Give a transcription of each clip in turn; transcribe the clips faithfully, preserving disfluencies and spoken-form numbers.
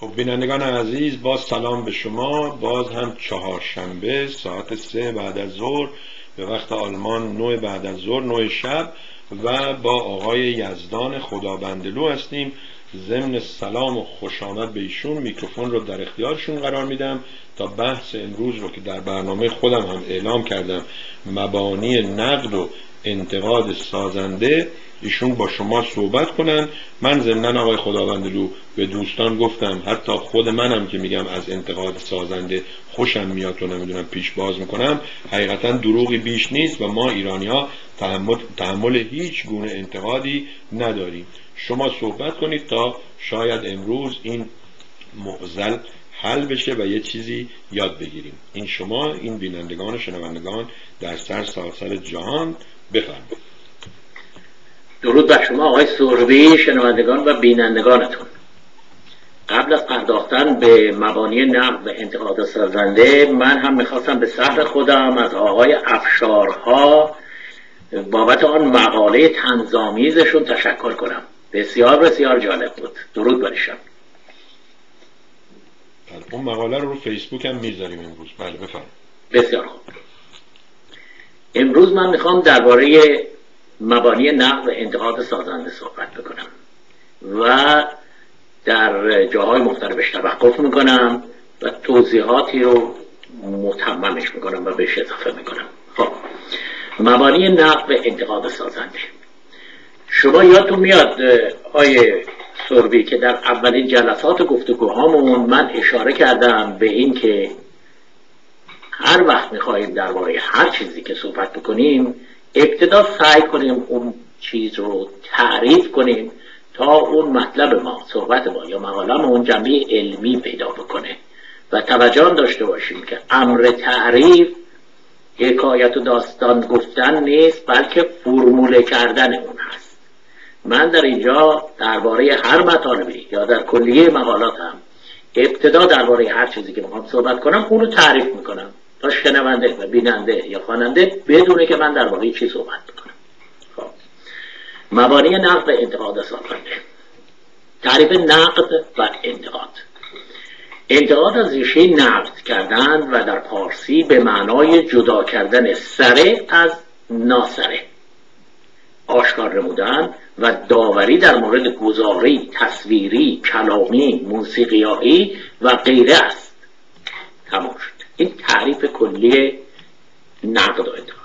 خب بینندگان عزیز، باز سلام به شما. باز هم چهارشنبه ساعت سه بعد از ظهر به وقت آلمان، نه بعد از ظهر، نه شب، و با آقای یزدان خدابندلو هستیم. ضمن سلام و خوش آمد به ایشون میکروفون رو در اختیارشون قرار میدم تا بحث امروز رو که در برنامه خودم هم اعلام کردم، مبانی نقد و انتقاد سازنده، ایشون با شما صحبت کنن. من ضمناً آقای خدابندلو به دوستان گفتم، حتی خود منم که میگم از انتقاد سازنده خوشم میاد و نمیدونم پیش باز میکنم، حقیقتا دروغی بیش نیست و ما ایرانی ها تحمل, تحمل هیچ گونه انتقادی نداریم. شما صحبت کنید تا شاید امروز این معضل حل بشه و یه چیزی یاد بگیریم. این شما، این بینندگان و شنوندگان در سر سراسر جهان، بفرمایید. درود بر شما آقای سروی، شنوندگان و بینندگانتون. قبل از پرداختن به مبانی نقد و انتقاد سازنده، من هم میخواستم به صحن خودم از آقای افشارها بابت آن مقاله طنزآمیزشون تشکر کنم. بسیار بسیار جالب بود. درود بر ایشان. اون مقاله رو رو فیسبوک هم میذاریم امروز. بله بفرمایید. بسیار خوب. امروز من میخوام درباره مبانی نقد و انتقاد سازنده صحبت بکنم و در جاهای مختلفش توقف میکنم و توضیحاتی رو متممش میکنم و بهش اضافه میکنم. خب، مبانی نقد و انتقاد سازنده. شما یادتون میاد آیه سروی که در اولین جلسات گفتگوهامون من اشاره کردم به این که هر وقت میخواییم درباره هر چیزی که صحبت بکنیم، ابتدا سعی کنیم اون چیز رو تعریف کنیم تا اون مطلب ما، صحبت ما یا مقاله ما اون جنبه علمی پیدا بکنه و توجه داشته باشیم که امر تعریف حکایت و داستان گفتن نیست، بلکه فرموله کردن اون هست. من در اینجا درباره هر مطالبی یا در کلیه مقالاتم ابتدا درباره هر چیزی که میخوام صحبت کنم اون رو تعریف میکنم تا شنونده و بیننده یا خواننده بدونه که من درباره چی صحبت میکنم. خب، مبانی نقد و انتقاد سازنده. تعریف نقد و انتقاد. انتقاد از ریشه نقد کردن و در فارسی به معنای جدا کردن سره از ناسره، آشکار نمودن و داوری در مورد گزاری تصویری، کلامی، موسیقیایی و غیره است. تمام شد. این تعریف کلی نقد و انتقاد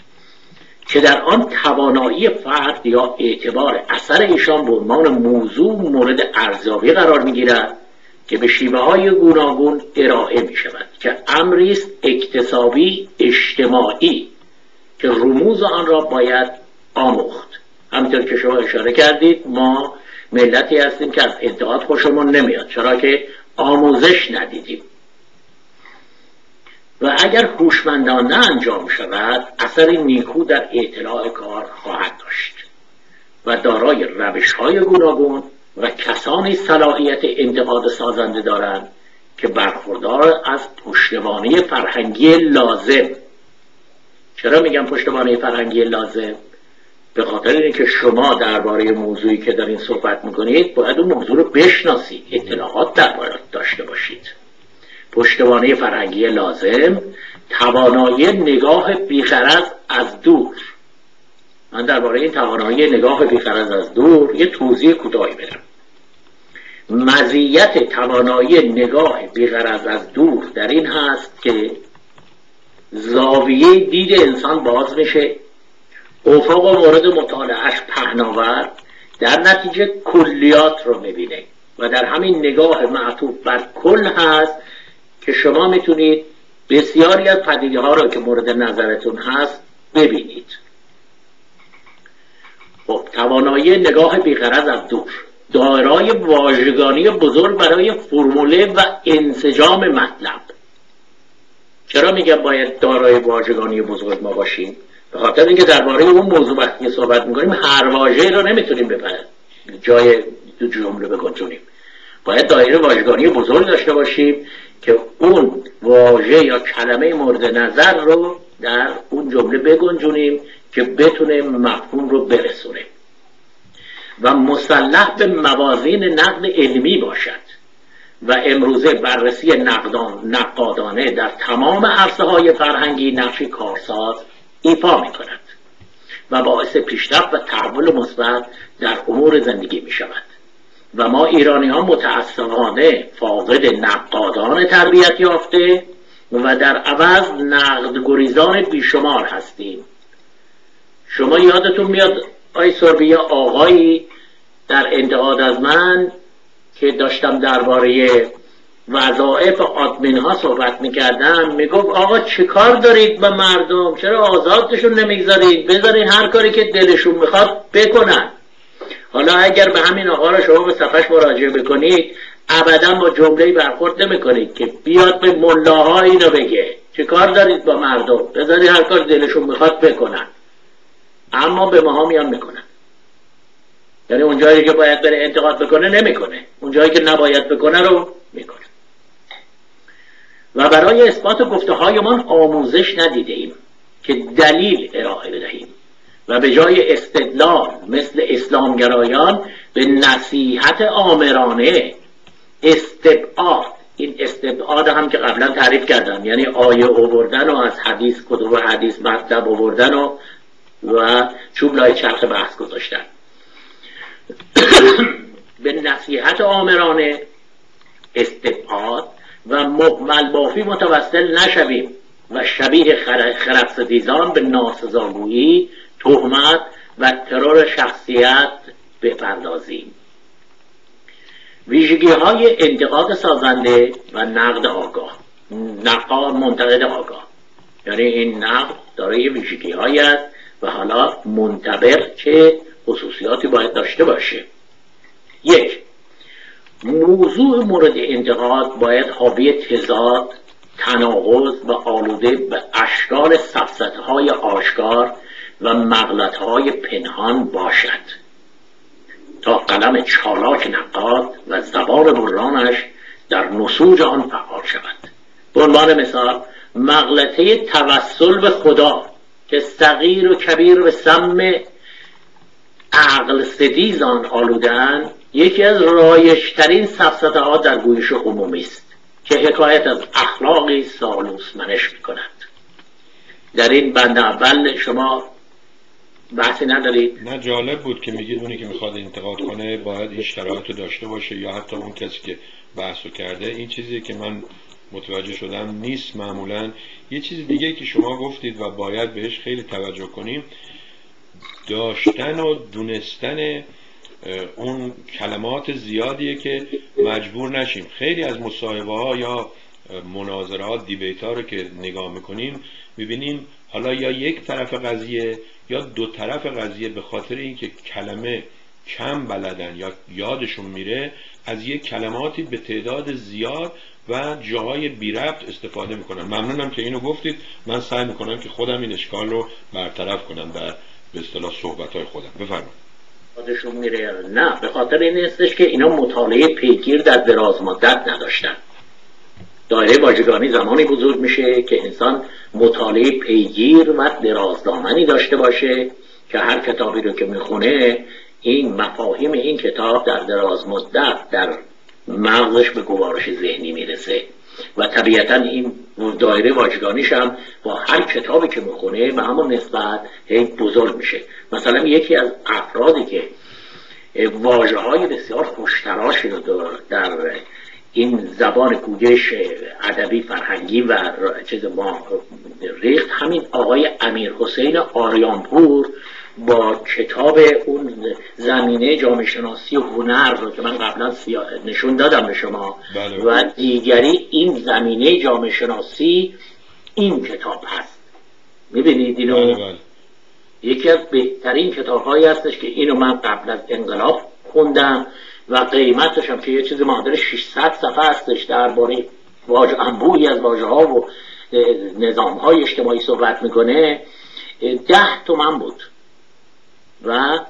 که در آن توانایی فرد یا اعتبار اثر ایشان به عنوان موضوع مورد ارزیابی قرار می‌گیرد که به شیوه‌های گوناگون ارائه می‌شود که امری است اکتسابی اجتماعی که رموز آن را باید آموخت. همونطور که شما اشاره کردید، ما ملتی هستیم که از انتقاد خوشمون نمیاد، چرا که آموزش ندیدیم و اگر هوشمندانه انجام شود اثری نیکو در اطلاع کار خواهد داشت و دارای روش‌های گوناگون و کسانی صلاحیت انتقاد سازنده دارند که برخوردار از پشتوانه فرهنگی لازم. چرا میگم پشتوانه فرهنگی لازم؟ به خاطر اینکه شما درباره موضوعی که دارین صحبت میکنید باید اون موضوع رو بشناسید، اطلاعات درباره داشته باشید. پشتوانه فرهنگی لازم، توانایی نگاه بی‌غرض از دور. من درباره این توانایی نگاه بی‌غرض از دور یه توضیح کوتاهی بدم. مزیت توانایی نگاه بی‌غرض از دور در این هست که زاویه دید انسان باز میشه، افق و مورد مطالعهش پهناور، در نتیجه کلیات رو میبینه و در همین نگاه معطوف بر کل هست که شما میتونید بسیاری از پدیده ها رو که مورد نظرتون هست ببینید. خب، توانایی نگاه بی‌غرض از دور، دارای واژگانی بزرگ برای فرموله و انسجام مطلب. چرا میگم باید دارای واژگانی بزرگ ما باشیم؟ به خاطر اینکه درباره اون موضوع وقتی صحبت میکنیم هر واژه‌ای رو نمیتونیم بپره جای دو جمله بگنجونیم. باید دایره واژگانی بزرگ داشته باشیم که اون واژه یا کلمه مورد نظر رو در اون جمله بگنجونیم که بتونه مفهوم رو برسونه و مسلح به موازین نقد علمی باشد و امروزه بررسی نقدان نقادانه در تمام عرصه های فرهنگی نقشی کارساز ایفا می کند و باعث پیشرفت و تحول مثبت در امور زندگی می شود و ما ایرانی ها متاسفانه فاقد نقادان تربیت یافته و در عوض نقد گریزان بیشمار هستیم. شما یادتون میاد آی سربی آقایی در انتقاد از من که داشتم درباره وظایف آدمین ها صحبت میکردم میگفت آقا چه کار دارید با مردم، چرا آزادشون نمیگذارید، بذارین هر کاری که دلشون میخواد بکنن. حالا اگر به همین آقا را شما به صفحش مراجعه بکنید ابدا با جمله‌ای برخورد نمیکنید که بیاد به ملاها اینو بگه چه کار دارید با مردم، بذارید هر کار دلشون میخواد بکنن. اما به ماها میان میکنن، یعنی اون جایی که باید بره انتقاد بکنه نمیکنه، اون جایی که نباید بکنه رو میکنه. و برای اثبات گفته هایمان آموزش ندیده ایم که دلیل ارائه بدهیم و به جای استدلال مثل اسلامگرایان به نصیحت آمرانه استبعاد، این استبعاد هم که قبلا تعریف کردم یعنی آیه آوردن و از حدیث کتب حدیث مطلب آوردن و و چوب لای چرخ بحث گذاشتن به نصیحت آمرانه استبعاد و مهمل بافی متوسل نشویم و شبیه خردستیزان به ناسزاگویی، تهمت و ترور شخصیت بپردازیم. ویژگی های انتقاد سازنده و نقد آگاه، نقاد منتقد آگاه، یعنی این نقد دارای ویژگی هایی است و حالا منطبق چه خصوصیاتی باید داشته باشه. یک، موضوع مورد انتقاد باید حاوی تضاد، تناقض و آلوده به اشکال سفسطه‌های آشکار و مغلطه‌های پنهان باشد تا قلم چالاک نقاد و زبان برانش در نسوج آن فعال شود. به عنوان مثال مغلطه توسل به خدا که صغیر و کبیر به سم عقل ستیز آن آلودن یکی از رایج‌ترین سفسطه ها در گویش عمومی است که حکایت از اخلاقی سالوس منش می کند. در این بند اول شما بحثی ندارید؟ نه، جالب بود که میگید اونی که میخواد انتقاد کنه باید این شرایط رو داشته باشه یا حتی اون کسی که بحثو کرده. این چیزی که من متوجه شدم نیست معمولا. یه چیز دیگه که شما گفتید و باید بهش خیلی توجه کنیم، داشتن و دونستن اون کلمات زیادیه که مجبور نشیم. خیلی از مصاحبه ها یا مناظرات دیبیت ها رو که نگاه میکنیم میبینیم حالا یا یک طرف قضیه یا دو طرف قضیه به خاطر اینکه کلمه کم بلدن یا یادشون میره از یک کلماتی به تعداد زیاد و جاهای بی ربط استفاده میکنن. ممنونم که اینو گفتید. من سعی میکنم که خودم این اشکال رو برطرف کنم در به اصطلاح صحبت‌های خودم. بفرمایید. خودشون میره. نه، به خاطر این هستش که اینا مطالعه پیگیر در دراز مدت نداشتن. دایره واژگانی زمانی بزرگ میشه که انسان مطالعه پیگیر و درازدامنی داشته باشه که هر کتابی رو که میخونه این مفاهیم این کتاب در دراز مدت در مغزش به گوارش ذهنی میرسه و طبیعتا این دایره واژگانیش هم با هر کتابی که میخونه به همون نسبت هی بزرگ میشه. مثلا یکی از افرادی که واژه‌های بسیار خوشتراشی رو در این زبان گویش ادبی فرهنگی و چیز ما ریخت همین آقای امیر حسین آریانپور با کتاب اون زمینه جامعه شناسی و هنر رو که من قبلا نشون دادم به شما. بله. و دیگری این زمینه جامعه شناسی این کتاب هست. میبینید اینو؟ بله بله. یکی از بهترین کتاب هایی هستش که اینو من قبل از انقلاب خوندم و قیمتش هم که یه چیز معادل ششصد صفحه هستش درباره واژه انبوهی از واژه ها و نظام های اجتماعی صحبت میکنه. ده تومن بود و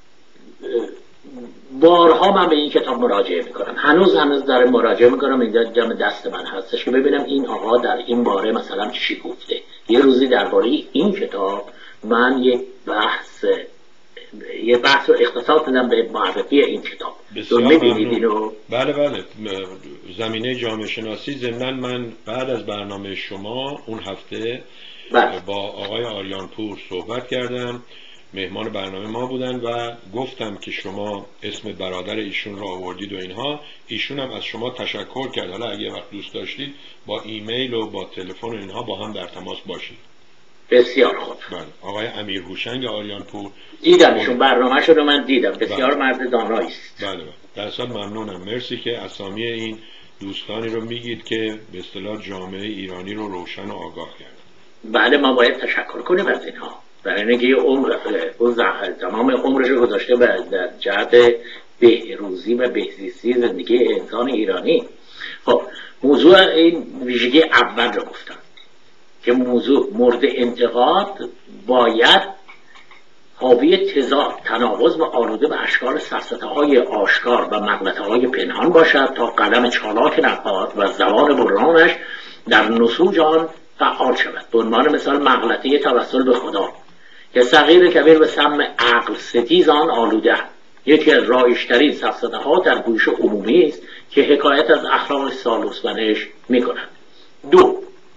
بارها من به این کتاب مراجعه میکنم. هنوز هنوز داره مراجعه میکنم. این دم دست من هستش که ببینم این آقا در این باره مثلا چی گفته. یه روزی درباره این کتاب من یک بحث یه بحث رو اختصاص دادم به معرفی این کتاب. بسیار می‌بینید و بله بله زمینه جامعه شناسی. ضمناً من بعد از برنامه شما اون هفته بله. با آقای آریانپور صحبت کردم، مهمان برنامه ما بودن و گفتم که شما اسم برادر ایشون را آوردید و اینها. ایشون هم از شما تشکر کرد. حالا اگه وقت دوست داشتید با ایمیل و با تلفن و اینها با هم در تماس باشید. بسیار خوب. بله آقای امیر هوشنگ آریانپور دیدمشون، برنامه رو من دیدم، بسیار بله. مرد دانایی است. بله بله در اصل ممنونم. مرسی که اسامی این دوستانی رو میگید که به اصطلاح جامعه ایرانی رو روشن و آگاه کرد. بله ما باید تشکر کنیم از اینها، برای اینکه عمر اون تمام عمرش رو گذاشته در جهت بهروزی و بهزیستی زندگی انسان ایرانی. خب موضوع این ویژگی اول رو گفتم که موضوع مورد انتقاد باید حاوی تضاد، تناقض و آلوده به اشکال سفسطه‌های آشکار و مغلطه‌های پنهان باشد تا قلم چالاک نقاد و زبان برانش در نسوج آن فعال شود. به عنوان مثال مغلطه توسل به خدا که صغیر کبیر به سم عقل ستیز آن آلوده، یکی از رایج‌ترین سفسطه‌ها در گوش عمومی است که حکایت از اخلاق سالوس بنش می‌کند. دو،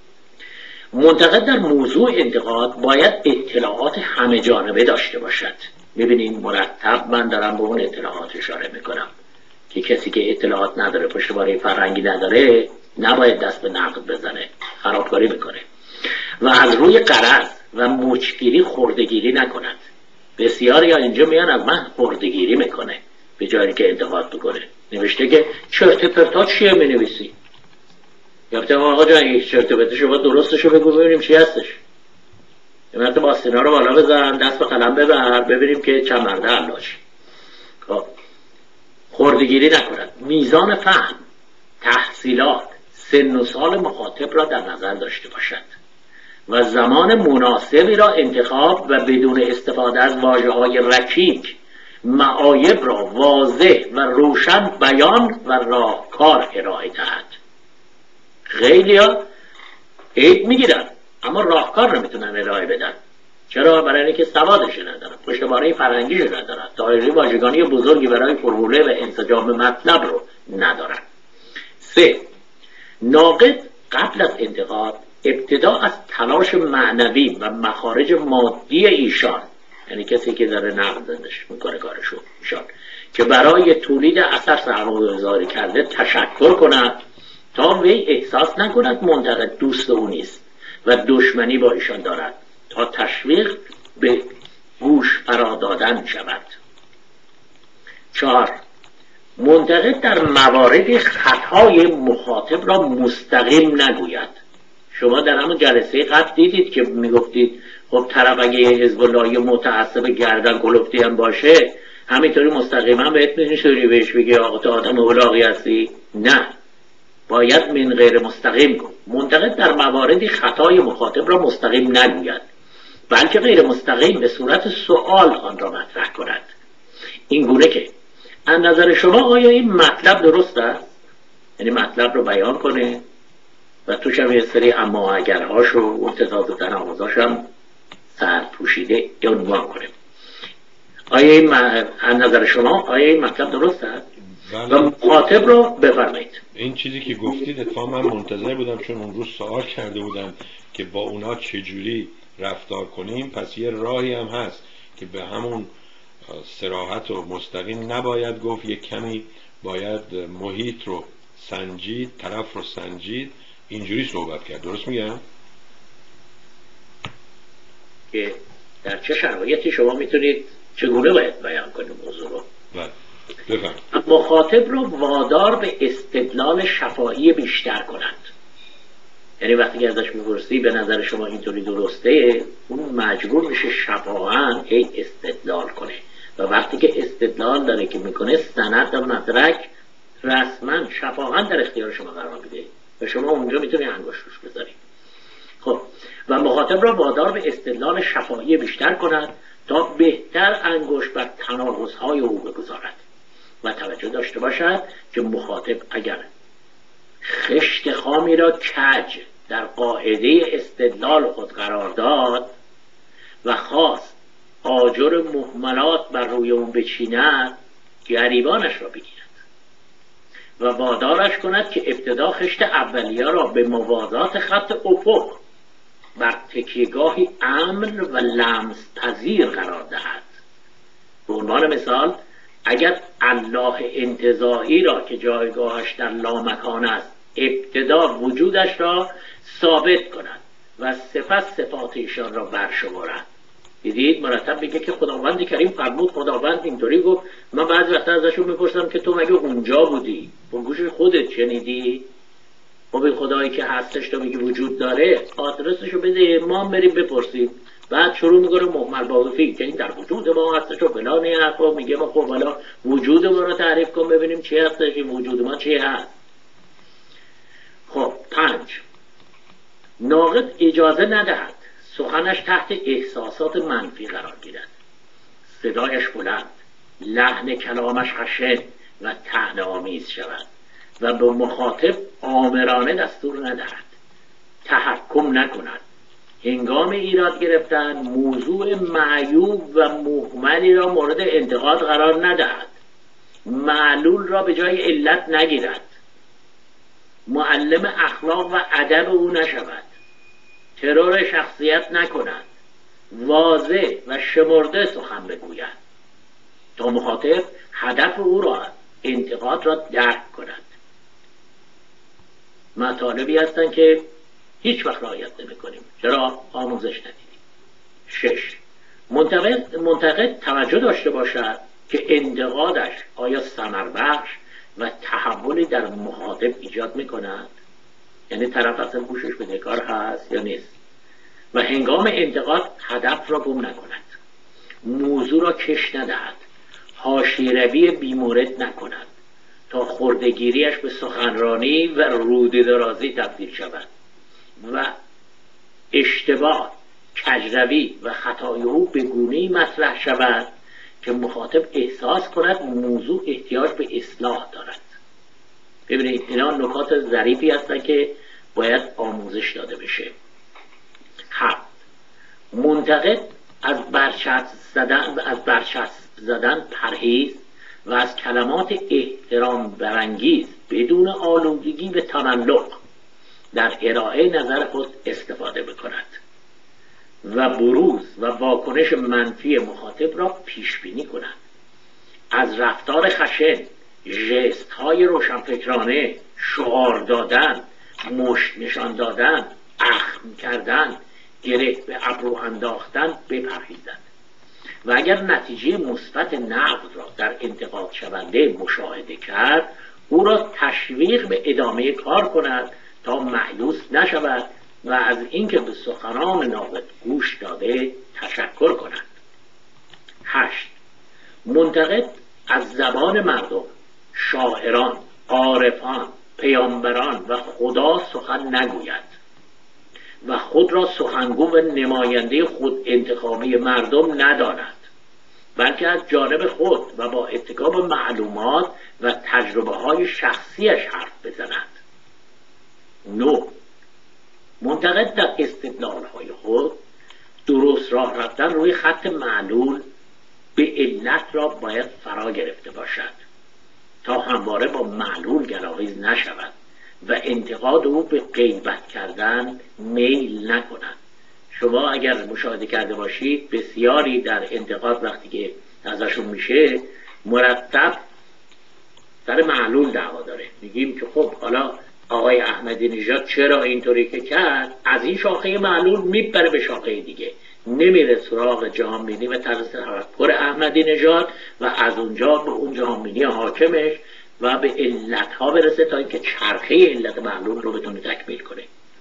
منتقد در موضوع انتقاد باید اطلاعات همه جانبه داشته باشد. ببینید مرتب من دارم به اون اطلاعات اشاره میکنم که کسی که اطلاعات نداره، پشتوانه فرهنگی نداره، نباید دست به نقد بزنه، خرابکاری میکنه و از روی غرض و موچگیری خردگیری نکند. بسیاری ها اینجا میان از من خردگیری میکنه به جایی که انتقاد بکنه. نوشته که چرت پرتا چیه مینویسی؟ گفتم آقا جان این چرت و پرت شما درستشو بگو ببینیم چی هستش. یه مرتبه باستینا رو بالا بزن، دست به قلم ببر، ببینیم که چند مرده علاش. خب خردگیری نکند. میزان فهم، تحصیلات، سن و سال مخاطب را در نظر داشته باشد و زمان مناسبی را انتخاب و بدون استفاده از واژه‌های رکیک معایب را واضح و روشن بیان و راهکار ارائه دهد. خیلی ها عیب میگیرن اما راهکار نمیتونن ارائه بدن. چرا؟ برای اینکه سوادش ندارن، پشتوانه فرهنگیش ندارن، دایره واژگانی بزرگی برای فرموله و انسجام مطلب رو ندارن. سه، ناقد قبل از انتقاد ابتدا از تلاش معنوی و مخارج مادی ایشان، یعنی کسی که داره نقدش میکنه کارشو ایشان، که برای تولید اثر سرمایه‌گذاری کرده تشکر کند تا وی احساس نکند منتقد دوست او نیست و دشمنی با ایشان دارد تا تشویق به گوش فرا دادن شود. چهار، منتقد در موارد خطای مخاطب را مستقیم نگوید. شما در همون جلسه قبل دیدید که میگفتید خب طرف اگه حزب اللهی متعصب گردن کلفتی هم باشه همینطوری مستقیما بهت میتونی بهش بگی آقا تو آدم اولاغی هستی. نه، باید من غیر مستقیم کن. منتقد در مواردی خطای مخاطب را مستقیم نگوید بلکه غیر مستقیم به صورت سوال آن را مطرح کند. این گونه که از نظر شما آیا این مطلب درست است؟ یعنی مطلب رو بیان کنه و توش هم یه سری اما اگرهاش و امتضاد و تناقضاش هم سر پوشیده عنوان کنه. آیا این م... از نظر شما آیا این مطلب درست است؟ و مخاطب رو بفرمایید. این چیزی که گفتید اتفاقا من منتظر بودم، چون اون روز سوال کرده بودم که با اونا چجوری رفتار کنیم. پس یه راهی هم هست که به همون صراحت و مستقیم نباید گفت، یک کمی باید محیط رو سنجید، طرف رو سنجید، اینجوری صحبت کرد. درست میگم؟ که در چه شرایطی شما میتونید چگونه باید بیان کنید موضوع رو؟ بله بفهم. مخاطب رو وادار به استدلال شفاهی بیشتر کنند. یعنی وقتی که ازش میپرسی به نظر شما اینطوری درسته، اون مجبور میشه شفاهاً هی استدلال کنه و وقتی که استدلال داره که میکنه سند و مدرک رسما شفاهاً در اختیار شما قرار میده و شما اونجا میتونی انگشت روش بذارید. خب و مخاطب را وادار به استدلال شفاهی بیشتر کند تا بهتر انگشت بر تناقض‌های او بگذارد و توجه داشته باشد که مخاطب اگر خشت خامی را کج در قاعده استدلال خود قرار داد و خواست آجر مهملات بر روی اون بچیند، گریبانش را بگیرد و وادارش کند که ابتدا خشت اولیه را به موازات خط افق بر تکیهگاهی امن و لمس پذیر قرار دهد. به عنوان مثال اگر الله انتزاعی را که جایگاهش در لامکان است ابتدا وجودش را ثابت کند و سپس صفات ایشان را برشمارد. دیدید مرتب میگه که خداوند کریم فرمود، خداوند اینطوری گفت. من بعضی وقتا ازشون میپرسم که تو مگه اونجا بودی؟ با گوش خودت شنیدی؟ خب این خدایی که هستش تو میگه وجود داره، آدرسشو بده ما بریم بپرسیم. بعد شروع میکنه محمل باقی که این در وجود ما هستش و فلان این حرفا. میگه ما خب حالا وجود ما رو تعریف کن ببینیم چی هستش، این وجود ما چی هست. خب پنج، ناقد اجازه ندهد سخنش تحت احساسات منفی قرار گیرد. صدایش بلند، لحن کلامش خشن و طعنه‌آمیز شود و به مخاطب آمرانه دستور ندهد، تحکم نکند. هنگام ایراد گرفتن موضوع معیوب و مهملی را مورد انتقاد قرار ندهد. معلول را به جای علت نگیرد. معلم اخلاق و ادب او نشود. ترور شخصیت نکند. واضح و شمرده سخن بگوید تا مخاطب هدف او را، انتقاد را درک کند. مطالبی هستند که هیچ وقت رعایت نمی کنیم. چرا؟ آموزش ندیدیم. شش، منتقد, منتقد توجه داشته باشد که انتقادش آیا ثمر بخش و تحولی در مخاطب ایجاد می کند؟ یعنی طرف اصلا گوشش به کار هست یا نیست؟ و هنگام انتقاد هدف را گم نکند. موضوع را کش ندهد. حاشیه‌روی بی‌مورد نکند تا خردگیریش به سخنرانی و روده درازی تبدیل شود و اشتباه، کجروی و خطای او به گونه‌ای مطرح شود که مخاطب احساس کند موضوع احتیاج به اصلاح دارد. ببینید اینا نکات ظریفی هستن که باید آموزش داده بشه. هفت، منتقد از برچسب زدن از برچسب زدن پرهیز و از کلمات احترام برانگیز بدون آلودگی و تملق در ارائه نظر خود استفاده بکند و بروز و واکنش منفی مخاطب را پیش بینی کند. از رفتار خشن، ژست های روشنفکرانه، شعار دادن، مشت نشان دادن، اخم کردن، گره به ابرو انداختن بپرهیزد و اگر نتیجه مثبت نقد را در انتقاد شونده مشاهده کرد او را تشویق به ادامه کار کند تا مایوس نشود و از اینکه به سخنان ناقد گوش داده تشکر کند. هشت، منتقد از زبان مردم، شاعران، عارفان، پیامبران و خدا سخن نگوید و خود را سخنگو و نماینده خود انتخابی مردم نداند، بلکه از جانب خود و با اتکا به معلومات و تجربه های شخصیش حرف بزند. نو، منتقد در استدلال های خود درست راه رفتن روی خط معلول به علت را باید فرا گرفته باشد تا همواره با معلول گلاویز نشود و انتقاد او به غیبت کردن میل نکنند. شما اگر مشاهده کرده باشید بسیاری در انتقاد وقتی که ازشون میشه مرتب سر معلول دعوا داره. میگیم که خب حالا آقای احمدی نژاد چرا اینطوری که کرد، از این شاخه معلول میپره به شاخه دیگه، نمیره سراغ جهانبینی و طرز تفکر احمدی نژاد و از اونجا به اون جهانبینی حاکمش و به علتها برسه تا اینکه چرخه علت معلول رو بتونه تکمیل کنه.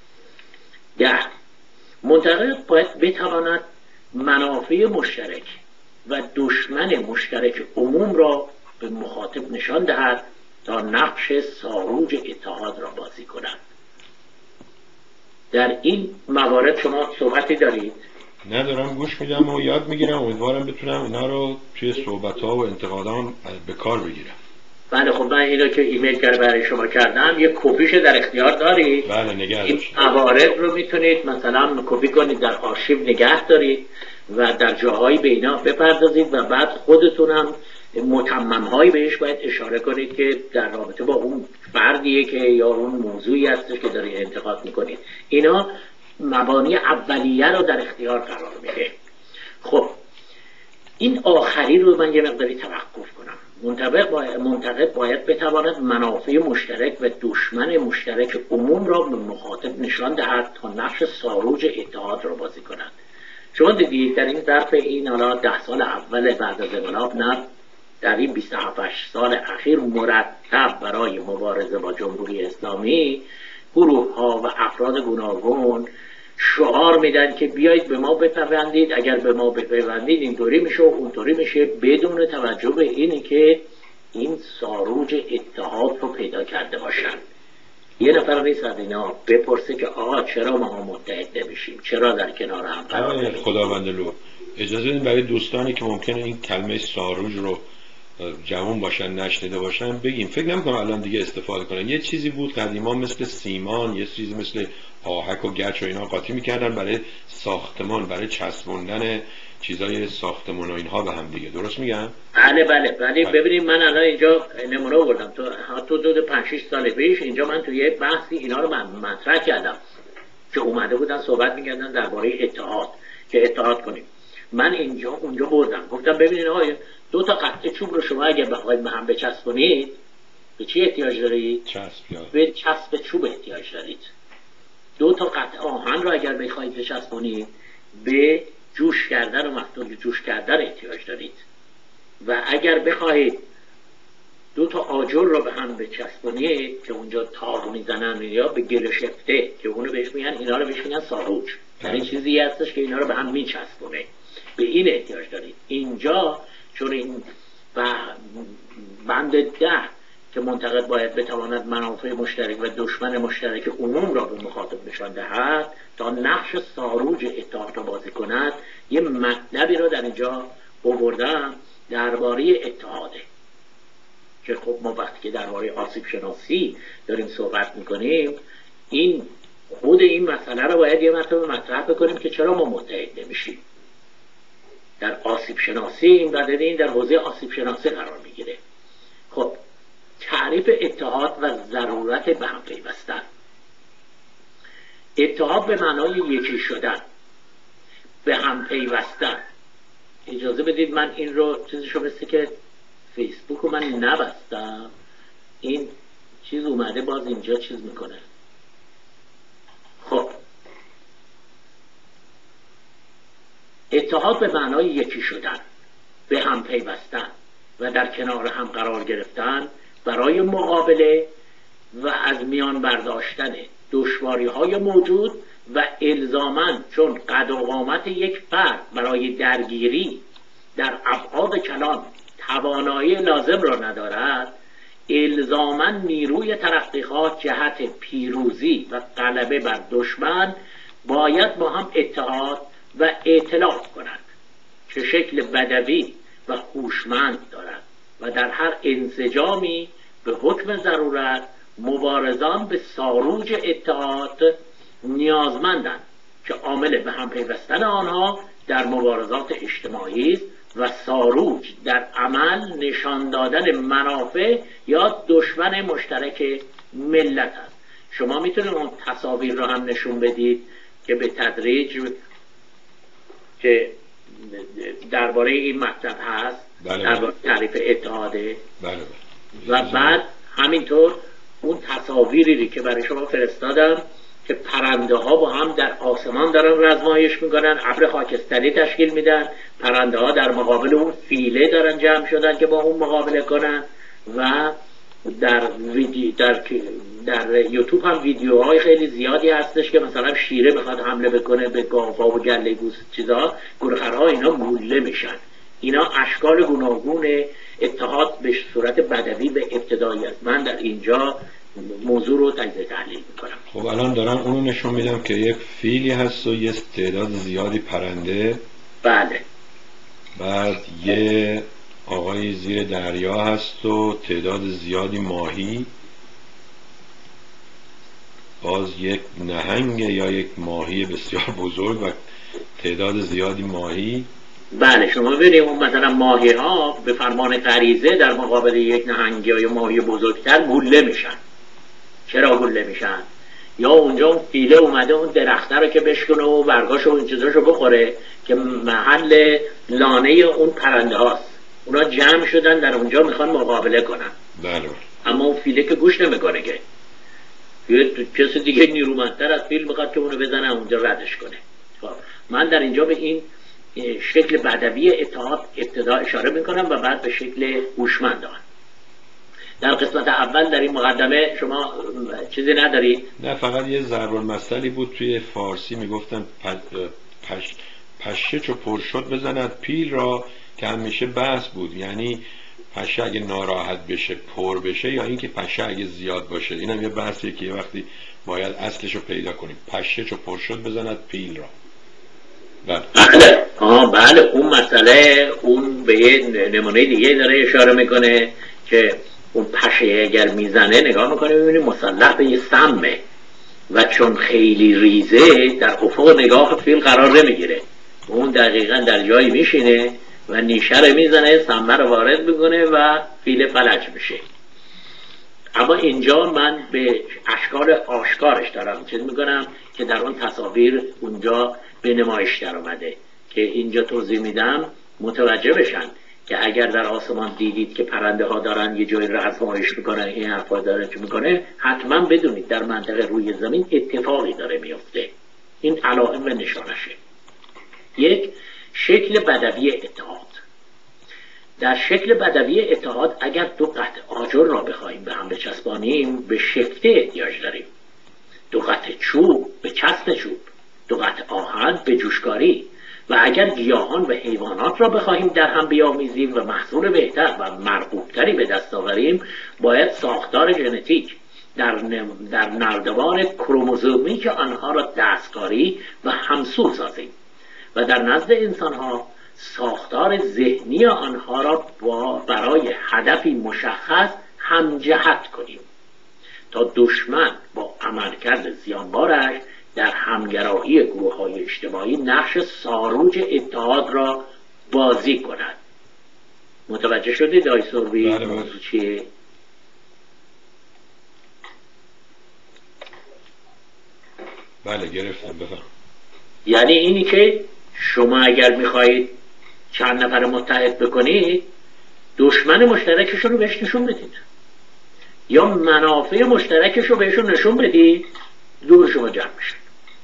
ده، منتقد باید بتواند منافع مشترک و دشمن مشترک عموم را به مخاطب نشان دهد تا نقش ساروج اتحاد را بازی کند. در این موارد شما صحبتی دارید؟ ندارم، گوش میدم و یاد میگیرم. امیدوارم بتونم اینا رو توی صحبت‌ها و انتقادام به کار بگیرم. بله خب من اینو که ایمیل کرده برای شما کردم یه کپیش در اختیار دارید؟ بله نگه این موارد رو میتونید مثلا کپی کنید در آرشیو نگه دارید و در جاهایی به اینا بپردازید و بعد خودتونم متمم هایی بهش باید اشاره کنید که در رابطه با اون فردیه که یا اون موضوعی هستش که دارید انتقاد میکنید. اینا مبانی اولیه رو در اختیار قرار میده. خب این آخری رو من یه مقداری توقف کنم. منتقد باید, منتقد باید بتواند منافع مشترک و دشمن مشترک عموم را به مخاطب نشان دهد تا نقش ساروج اتحاد را بازی کند. شما دیدید در این ظرف این حالا ده سال اول بعد از انقلاب، نه در این بیست و هفت سال اخیر مرتب برای مبارزه با جمهوری اسلامی گروه ها و افراد گوناگون شعار میدن که بیایید به ما بپیوندید، اگر به ما بپیوندید اینطوری میشه و اونطوری میشه، بدون توجه به اینی که این ساروج اتحاد رو پیدا کرده باشن. یه نفر نیست از اینا بپرسه که آقا چرا ما متحد نمیشیم، چرا در کنار هم قرار نمیگیریم. خداوند لو اجازه بدید برای دوستانی که ممکنه این کلمه ساروج رو جوان باشن نشنیده باشن بگیم. فکر نمی‌کنم الان دیگه استفاده کنن. یه چیزی بود قدیما مثل سیمان، یه چیزی مثل آهک و گچ و اینا قاطی می‌کردن برای ساختمان، برای چسبوندن چیزای ساختمان و اینها به هم دیگه. درست میگم؟ بله بله بله. ببینید من الان اینجا نمونه آوردم تو تو دو پنج شش سال پیش اینجا من توی یه بحثی اینا رو من مطرح کردم که اومده بودن صحبت می‌کردن درباره اتحاد که اتحاد کنیم. من اینجا اونجا بردم گفتم ببینید آقا دو تا قطعه چوب رو شما اگه بخواید به هم بچسبونید به چی احتیاج دارید؟ چسب. به چسب چوب احتیاج دارید. دو تا قطعه آهن رو اگر بخواید بچسبونید به جوش کردن و مفتوح جوش کردن احتیاج دارید. و اگر بخواید دو تا آجر رو به هم بچسبونید که اونجا تار میزنن یا به گرشفته که اونو بهش میگن، اینا رو بهش میگن ساروج. یعنی چیزی هستش که اینا رو به هم میچسبونه. به این احتیاج دارید. اینجا چون این بند ده که منتقد باید بتواند منافع مشترک و دشمن مشترک عموم را به مخاطب نشان دهد تا نقش ساروج اتحاد را بازی کند، یه مطلبی رو در اینجا آوردم درباره اتحاده که خب ما وقتی که درباره آسیب شناسی داریم صحبت میکنیم، این خود این مسئله رو باید یه مرتبه مطرح بکنیم که چرا ما متحد نمیشیم. در آسیب شناسی این بدنه این در حوزه آسیب شناسی قرار میگیره. خب تعریف اتحاد و ضرورت به هم پیوستن. اتحاد به معنای یکی شدن، به هم پیوستن. اجازه بدید من این رو چیزشو مثل که فیسبوک رو من نبستم، این چیز اومده باز اینجا چیز میکنه. خب اتحاد به معنای یکی شدن، به هم پیوستن و در کنار هم قرار گرفتن برای مقابله و از میان برداشتن دشواری های موجود و الزاماً چون قد و قامت یک فرد برای درگیری در ابعاد کلان توانایی لازم را ندارد، الزاماً نیروی ترقیخواه جهت پیروزی و غلبه بر دشمن باید با هم اتحاد و ائتلاف کنند که شکل بدوی و هوشمند دارد و در هر انسجامی به حکم ضرورت مبارزان به ساروج اتحاد نیازمندند که عامل به هم پیوستن آنها در مبارزات اجتماعی است و ساروج در عمل نشان دادن منافع یا دشمن مشترک ملت است. شما میتونید اون تصاویر رو هم نشون بدید که به تدریج که درباره این مطلب هست، درباره تعریف اتحاده. بله. و بعد همینطور اون تصاویری که برای شما فرستادم که پرنده ها با هم در آسمان دارن رزمایش میکنن، ابر خاکستری تشکیل میدن، پرنده ها در مقابل اون فیله دارن جمع شدن که با اون مقابله کنن. و در ویدیو در در یوتیوب هم ویدیوهای خیلی زیادی هستش که مثلا شیره بخواد حمله بکنه به گاوا و گله گوس چیزا، گورخرها اینا موله میشن. اینا اشکال گوناگون اتحاد به صورت بدوی به ابتدایی است. من در اینجا موضوع رو تجزیه تحلیل میکنم. خب الان دارم اونو نشون میدم که یک فیلی هست و یه تعداد زیادی پرنده. بله. بعد یه آقای زیر دریا هست و تعداد زیادی ماهی. باز یک نهنگ یا یک ماهی بسیار بزرگ و تعداد زیادی ماهی. بله شما ببینید اون مثلا ماهی ها به فرمان غریزه در مقابل یک نهنگ یا ماهی بزرگتر گوله میشن. چرا گوله میشن؟ یا اونجا اون فیله اومده اون درخته رو که بشکنه و برگاشو و این چیزاشو بخوره که محل لانه اون پرنده هاست. اونا جمع شدن در اونجا میخوان مقابله کنن. بله. اما اون فیله که گوش نمیکنه که یه کسی دیگه نیرومندتر از فیل میخواد که اونو بزنه اونجا ردش کنه. من در اینجا به این شکل بدوی اتحاد ابتدا اشاره میکنم و بعد به شکل هوشمندان. در قسمت اول در این مقدمه شما چیزی نداری؟ نه، فقط یه ضرب المثلی بود توی فارسی میگفتن پش پشه چو پر شد بزند پیل را، که همیشه بحث بود، یعنی پشه اگه ناراحت بشه پر بشه یا اینکه پشه اگه زیاد باشه. اینم یه بحثیه که یه وقتی باید اصلش رو پیدا کنیم. پشه چو پر شد بزند پیل را. بله آه بله اون مسئله اون به یه نمونه دیگه داره اشاره میکنه که اون پشه اگر میزنه نگاه میکنه میبینی مسلح به یه سمه و چون خیلی ریزه در افق نگاه فیل قرار نمیگیره. اون دقیقا در جایی میشینه و نیشه رو میزنه، سمه رو وارد میکنه و فیل فلج میشه. اما اینجا من به اشکال آشکارش دارم چیز میکنم که در اون تصاویر اونجا به نمایش در آمده که اینجا توضیح میدم متوجه بشن که اگر در آسمان دیدید که پرنده ها دارن یه جایی رو آزمایش میکنن، این حرفا دارن که میکنه، حتما بدونید در منطقه روی زمین اتفاقی داره میفته. این علائم و نشانشه. یک، شکل بدوی اتحاد. در شکل بدوی اتحاد اگر دو قطع آجر را بخوایم به هم بچسبانیم به شکل احتیاج داریم. دو قطع چوب به چسب چوب، دو قطع آهن به جوشکاری. و اگر گیاهان و حیوانات را بخواهیم در هم بیامیزیم و محصول بهتر و مرغوبتری به دست آوریم، باید ساختار ژنتیک در در نردبان کروموزومیک آنها را دستکاری و همسو سازیم و در نزد انسانها ساختار ذهنی آنها را با برای هدفی مشخص همجهت کنیم تا دشمن با عملکرد زیانبارش در همگرایی گروه‌های اجتماعی نقش ساروج اتحاد را بازی کند. متوجه شدید آقای سروی موضوع چیه؟ بله گرفتم، بفهم. یعنی اینی که شما اگر میخواهید چند نفر متحد بکنید، دشمن مشترکش رو بهش نشون بدید یا منافع مشترکش رو بهشون نشون بدید، دور شما جمع میشن.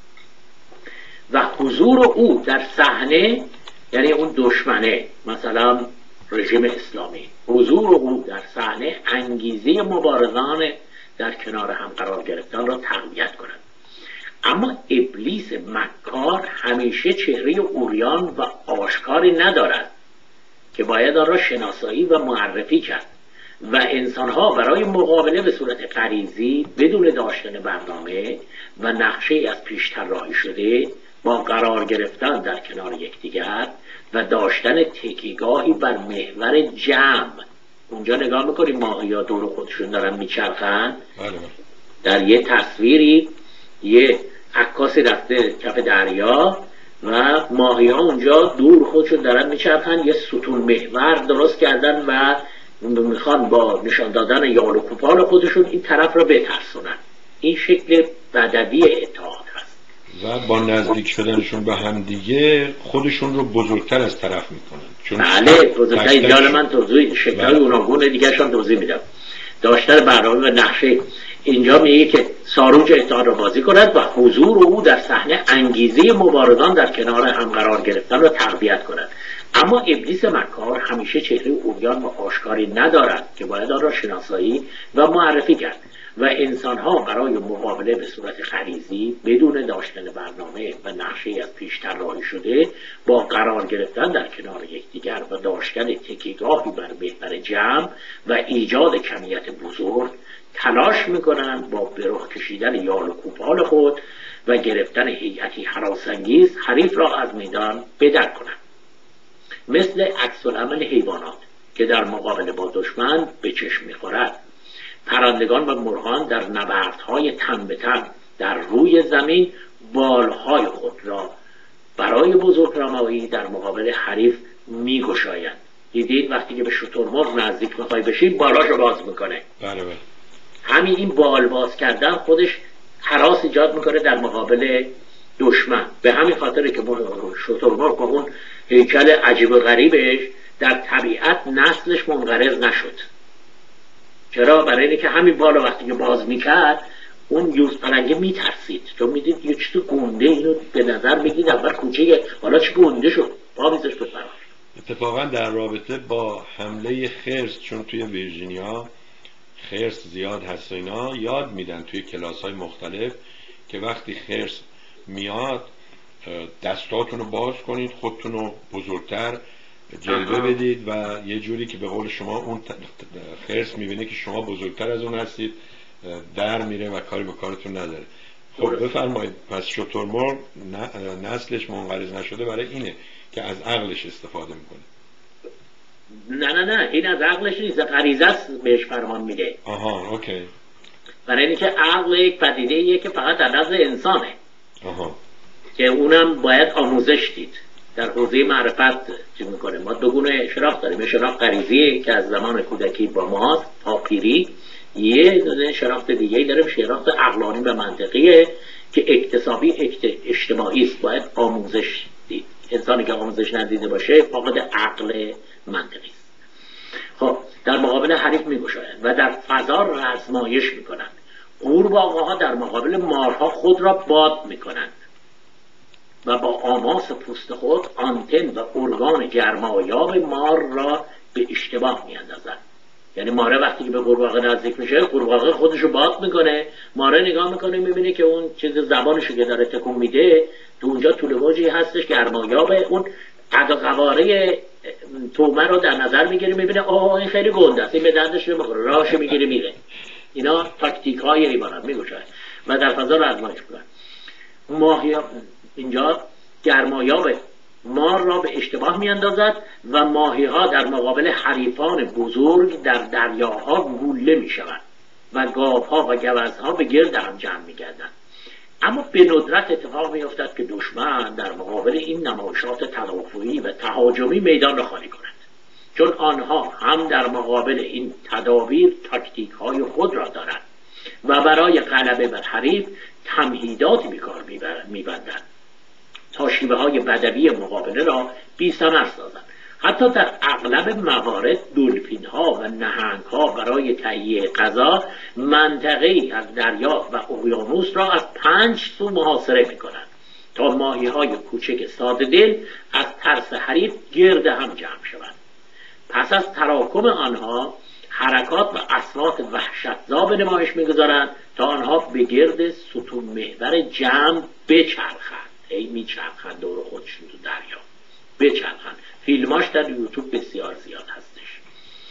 و حضور او در صحنه، یعنی اون دشمنه، مثلا رژیم اسلامی، حضور او در صحنه انگیزه مبارزان در کنار هم قرار گرفتن را تقویت کند. اما ابلیس مکار همیشه چهره عریان و آشکاری ندارد که باید آن را شناسایی و معرفی کرد و انسانها برای مقابله به صورت غریزی بدون داشتن برنامه و نقشه از پیش طراحی شده با قرار گرفتن در کنار یکدیگر و داشتن تکیه‌گاهی بر محور جمع. اونجا نگاه میکنیم ماهی‌ها دور خودشون دارن میچرخن. در یه تصویری یه عکاسی رفته کف دریا و ماهی‌ها اونجا دور خودشون دارن میچرخن، یه ستون محور درست کردن و میخوان با نشان دادن یال و کوپال خودشون این طرف رو بترسونن. این شکل بدوی اتحاد هست و با نزدیک شدنشون به هم دیگه خودشون رو بزرگتر از طرف میکنن. چون بله بزرگتر. اینجا من توضیح شکل‌های اوناگون دیگه شان توضیح میدم. داشتن برنامه و نقشه. اینجا میگه که ساروج اتحاد را بازی کند و حضور او در صحنه انگیزه مبارزان در کنار هم قرار گرفتن را تقویت کند. اما ابلیس مکار همیشه چهره عریان و آشکاری ندارد که باید آن را شناسایی و معرفی کرد و انسانها برای مقابله به صورت غریزی بدون داشتن برنامه و نقشه از پیش طراحی شده با قرار گرفتن در کنار یکدیگر و داشتن تکیه‌گاهی بر محور جمع و ایجاد کمیت بزرگ تلاش میکنند با به رخ کشیدن یال و کوپال خود و گرفتن هیئتی هراس‌انگیز حریف را از میدان بدر کنند، مثل عکس‌العمل حیوانات که در مقابله با دشمن به چشم میخورد. پرندگان و مرغان در نبردهای تن به تن در روی زمین بالهای خود را برای بزرگرمایی در مقابل حریف میگشایند. دیدین وقتی که به شترمرغ نزدیک میخوای بشی بالاشو باز میکنه. بله بله. همین این بال باز کردن خودش هراس ایجاد میکنه در مقابل دشمن. به همین خاطره که شترمرغ با اون هیکل عجیب و غریبش در طبیعت نسلش منقرض نشد. چرا؟ برای اینه که همین بالو وقتی که باز میکرد اون یوز پلنگه میترسید، چون میدید یه چیز گنده اینو به نظر میگید اول کوچه، حالا چی گنده شد پا میزش به فرار. اتفاقا در رابطه با حمله خرس، چون توی ویرجینیا خرس زیاد هست و اینا، یاد میدن توی کلاس های مختلف که وقتی خرس میاد دستاتون رو باز کنید، خودتون رو بزرگتر جلوه بدید و یه جوری که به قول شما اون خرس میبینه که شما بزرگتر از اون هستید در میره و کاری به کارتون نداره. خب بفرمایید. پس شترمرغ نسلش منقرض نشده برای اینه که از عقلش استفاده میکنه. نه نه نه این از عقلش نیست، غریزه است بهش فرمان میده. آها اوکی. برای اینکه عقل یک پدیده ایه که فقط در نزد انسانه. آها. که اونم باید آموزش دید. در حوزه معرفت چی میکنه؟ ما دو گونه شناخت داریم. شناخت غریزی که از زمان کودکی با ماست تا پیری، یه دونه شناخت دیگه داریم شناخت عقلانی و منطقیه که اکتسابی اجتماعی است، باید آموزش دید. انسانی که آموزش ندیده باشه فاقد عقل منطقی است. خب در مقابل حریف میگشایند و در فضا رزمایش میکنند. قورباغه‌ها در مقابل مارها خود را باد میکنند و با آماس پوست خود آنتن و ارگان گرمایاب مار را به اشتباه میاندازند. یعنی ماره وقتی که به قورباغه نزدیک میشه، قورباغه خودشو باد میکنه، ماره نگاه میکنه میبینه که اون چیز زبانشو که داره تکون میده تو اونجا طول موجی هستش گرمایابه، اون قد و قواره تومه رو در نظر میگیره، میبینه آه این خیلی گنده است، این به دردش نمیخوره، راهشو میگیره میره. اینا تاکتیک های ایبارات میگوشن و در فضا رو آزمایش میکنن. ماهی اینجا گرمایاب مار را به اشتباه میاندازد و ماهی ها در مقابل حریفان بزرگ در دریاها گوله میشوند و گاو ها و گوز ها به گرد هم جمع میگردند. اما به ندرت اتفاق میافتد که دشمن در مقابل این نمایشات تدافعی و تهاجمی میدان را خالی کند، چون آنها هم در مقابل این تدابیر تاکتیک های خود را دارند و برای غلبه بر حریف تمهیداتی به کار میبندند تا شیوه های بدوی مقابله را بی ثمر سازند. حتی در اغلب موارد دلفین ها و نهنگ ها برای تهیه غذا منطقه‌ای از دریا و اقیانوس را از پنج سو محاصره می کنند تا ماهی های کوچک ساده دل از ترس حریف گرد هم جمع شوند. پس از تراکم آنها حرکات و اصوات وحشتزا به نمایش می‌گذارند تا آنها به گرد ستون محور جمع بچرخند. ای میچرخند دور خودشون تو دریا بچرخند. فیلماش در یوتیوب بسیار زیاد هستش.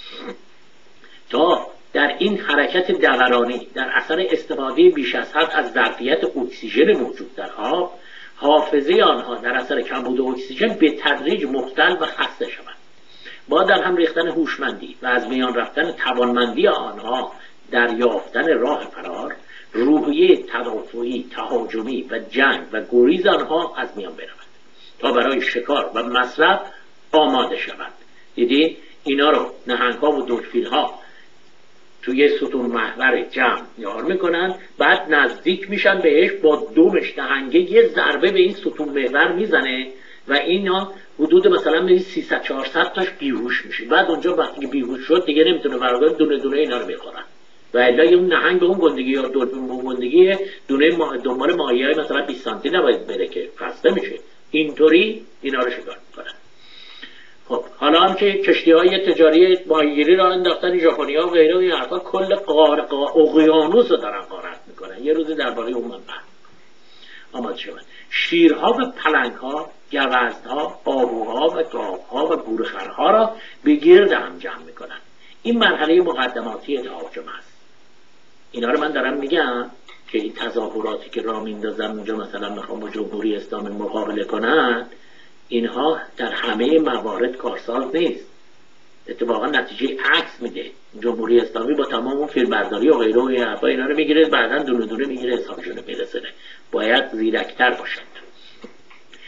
تا در این حرکت دورانی در اثر استفاده بیش از حد از ظرفیت اکسیژن موجود در آب، حافظه آنها در اثر کمبود اکسیژن به تدریج مختل و خسته شوند. با در هم ریختن هوشمندی و از میان رفتن توانمندی آنها در یافتن راه فرار، روحیه تدافعی، تهاجمی و جنگ و گریز آنها از میان برود تا برای شکار و مصرف آماده شوند. دیدی اینا رو نهنگ‌ها و دلفین‌ها توی ستون محور جمع یار میکنن، بعد نزدیک میشن بهش، با دومش نهنگه یه ضربه به این ستون محور میزنه و اینا حدود مثلا سیصد چهارصد تاش بیهوش میشه. بعد اونجا وقتی که بیهوش شد دیگه نمیتونه برادر دونه دونه اینا رو میخورن و الا اون نهنگ به اون گندگی یا دلفین به اون گندگی دونه ما دنبال ماهیای مثلا بیست سانتی نباید بره که خسته میشه. اینطوری اینا رو شکار میکنن. خب حالا هم که کشتی‌های تجاری ماهیگیری را انداختن ژاپنی‌ها و غیره و این حرفا کل قاره اقیانوس رو دارن غارت میکنن. یه روزی درباره اون من آماده شدن. شیرها و پلنگ‌ها، گوزن‌ها، آهوها و گاوها و گورخرها را به گرد هم جمع میکنن. این مرحله مقدماتی تهاجم است. اینا رو من دارم میگم که این تظاهراتی که راه میندازن اونجا مثلا میخوام با جمهوری اسلامی مقابله کنن، اینها در همه موارد کارساز نیست. اتفاقا نتیجه عکس میده. جمهوری اسلامی با تمام اون فیلمبرداری و غیره و این حرفا اینا رو میگیره، بعداً دونه دونه میگیره حسابشون رو میرسونه. باید زیرکتر باشند.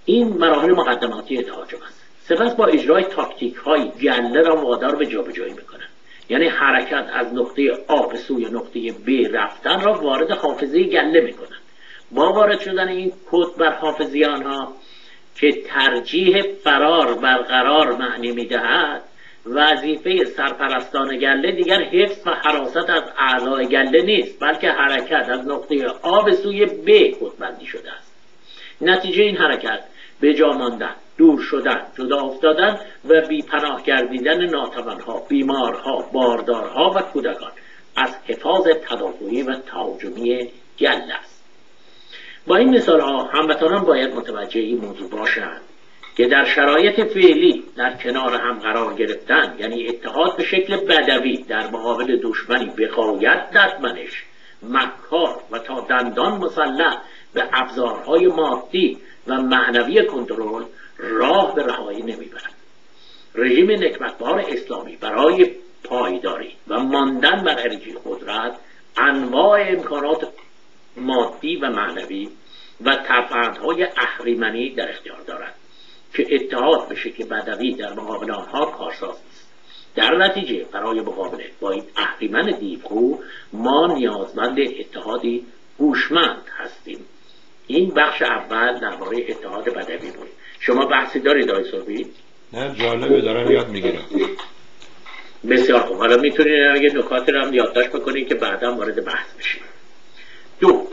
این مراحل مقدماتی اتحاد جمعه است. سپس با اجرای تاکتیک های گله را وادار به جابجایی میکنند، یعنی حرکت از نقطه آ به سوی نقطه ب رفتن را وارد حافظه گله میکنند. با وارد شدن این کد بر حافظه آنها که ترجیح فرار برقرار معنی میدهد، وظیفه سرپرستان گله دیگر حفظ و حراست از اعضای گله نیست، بلکه حرکت از نقطه آ به سوی ب کدبندی شده است. نتیجه این حرکت به جا ماندن، دور شدن، جدا افتادن و بی‌پناه گردیدن ناتوانها، بیمارها، باردارها و کودکان از حفاظ تدافعی و تهاجمی گله است. با این مثالها هموطنان باید متوجه این موضوع باشند که در شرایط فعلی در کنار هم قرار گرفتن، یعنی اتحاد به شکل بدوی در مقابل دشمنی بغایت ددمنش، مکار و تا دندان مسلح به ابزارهای مادی و معنوی کنترل، راه به رهایی نمیبرد. رژیم نکبتبار اسلامی برای پایداری و ماندن بر عریضه قدرت انواع امکانات مادی و معنوی و ترفندهای اهریمنی در اختیار دارد که اتحاد به شکل بدوی در مقابل آنها کارساز است. در نتیجه برای مقابله با این اهریمن دیوخو ما نیازمند اتحادی هوشمند هستیم. این بخش اول درباره اتحاد بدوی بود. شما بحثی دارید آقای صبحی؟ نه، جالبه، دارم یاد میگیرم. بسیار خوب. حالا میتونید اگه نکاتی رو هم یادداشت بکنید که بعدا وارد بحث بشیم. دو،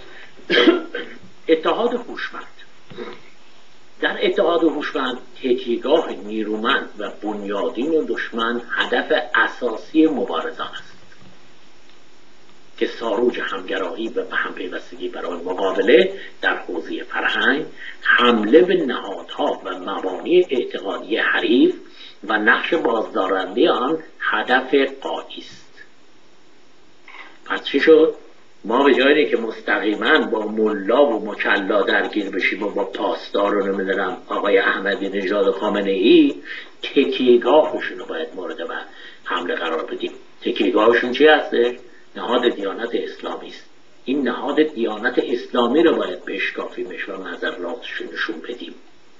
اتحاد هوشمند. در اتحاد هوشمند تکیهگاه نیرومند و بنیادین دشمن هدف اساسی مبارزان است که ساروج همگرایی و همپیوستگی برای مقابله در حوزه فرهنگ، حمله به نهادها و مبانی اعتقادی حریف و نقش بازدارنده آن هدف قایی است. پس چی شد؟ ما به جایی که مستقیما با ملا و مکلا درگیر بشیم و با پاسدار رو نمیدونم آقای احمدی نژاد و خامنه ای، تکیهگاهشون رو باید مورد و حمله قرار بدیم. تکیهگاهشون چی هسته؟ نهاد دیانت اسلامی است. این نهاد دیانت اسلامی رو باید بشکافیمش و نظراتشون نشون بدیم.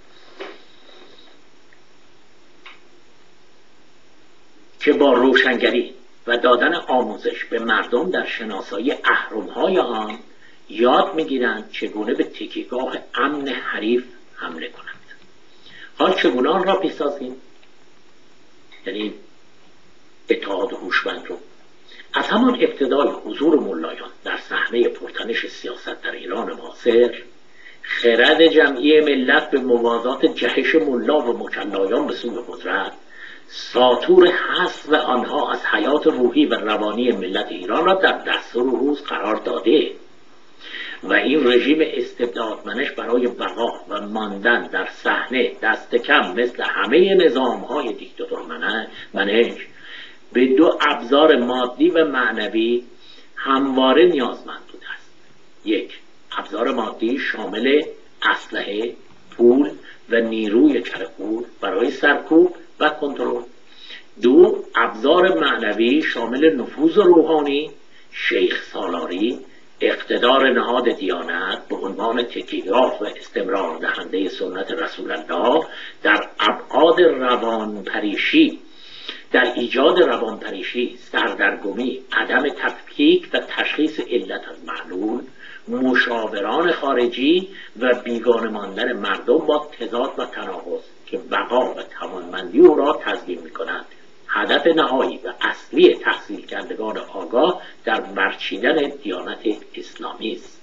که با روشنگری و دادن آموزش به مردم در شناسایی اهرم‌های آن یاد می‌گیرند چگونه به تکیهگاه امن حریف حمله کنند. حال چگونه آن را بسازیم؟ یعنی اتحاد هوشمند رو از همان ابتدای حضور ملایان در صحنه پرتنش سیاست در ایران معاصر، خرد جمعی ملت به موازات جهش ملا و مکلایان به سوی قدرت، ساطور حذف آنها از حیات روحی و روانی ملت ایران را در دستور روز قرار داده و این رژیم استبدادمنش برای بقا و ماندن در صحنه دست کم مثل همه نظام‌های دیکتاتور منش به دو ابزار مادی و معنوی همواره نیازمند بوده است. یک، ابزار مادی شامل اسلحه، پول و نیروی کرپور برای سرکوب و کنترل. دو، ابزار معنوی شامل نفوذ روحانی، شیخ سالاری، اقتدار نهاد دیانت به عنوان تکیهگاه و استمرار دهنده سنت رسول الله در ابعاد روانپریشی، در ایجاد روانپریشی، سردرگمی، عدم تفکیک و تشخیص علت از معلول، مشاوران خارجی و بیگانه ماندن مردم با تضاد و تناقض که بقا و توانمندی او را تضمین می‌کنند. هدف نهایی و اصلی تحصیل کردگان آگاه در برچیدن دیانت اسلامی است.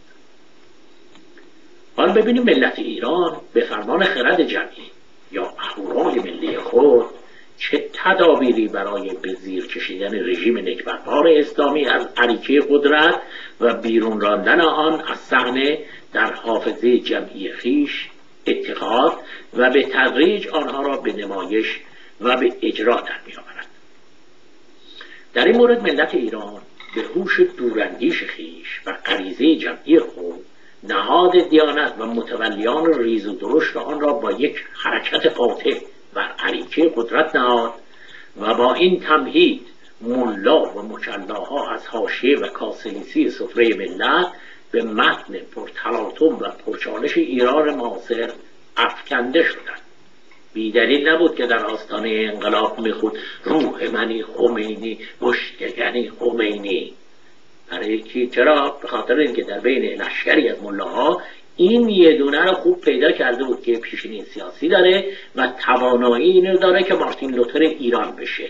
حالا ببینیم ملت ایران به فرمان خرد جمعی یا اهورای ملی خود چه تدابیری برای به زیر کشیدن رژیم نکبتبار اسلامی از اریکه قدرت و بیرون راندن آن از صحنه در حافظه جمعی خویش اتخاذ و به تدریج آنها را به نمایش و به اجرا در می‌آورد. در این مورد ملت ایران به هوش دوراندیش خویش و غریزه جمعی خود نهاد دیانت و متولیان ریز و درشت آن را با یک حرکت قاطع بر اریکه قدرت نهاد و با این تمهید ملا و مکلاها از حاشیه و کاسلیسی سفره ملت به متن پرتلاطم و پرچالش ایران معاصر افکنده شدند. بیدلیل نبود که در آستانه انقلاب میخود روح منی خمینی، مشتگنی خمینی. برای کی؟ چرا؟ به خاطر اینکه در بین لشکری از ملاها این یه دونه رو خوب پیدا کرده بود که پیشینی سیاسی داره و توانایی اینو داره که مارتین لوتر ایران بشه.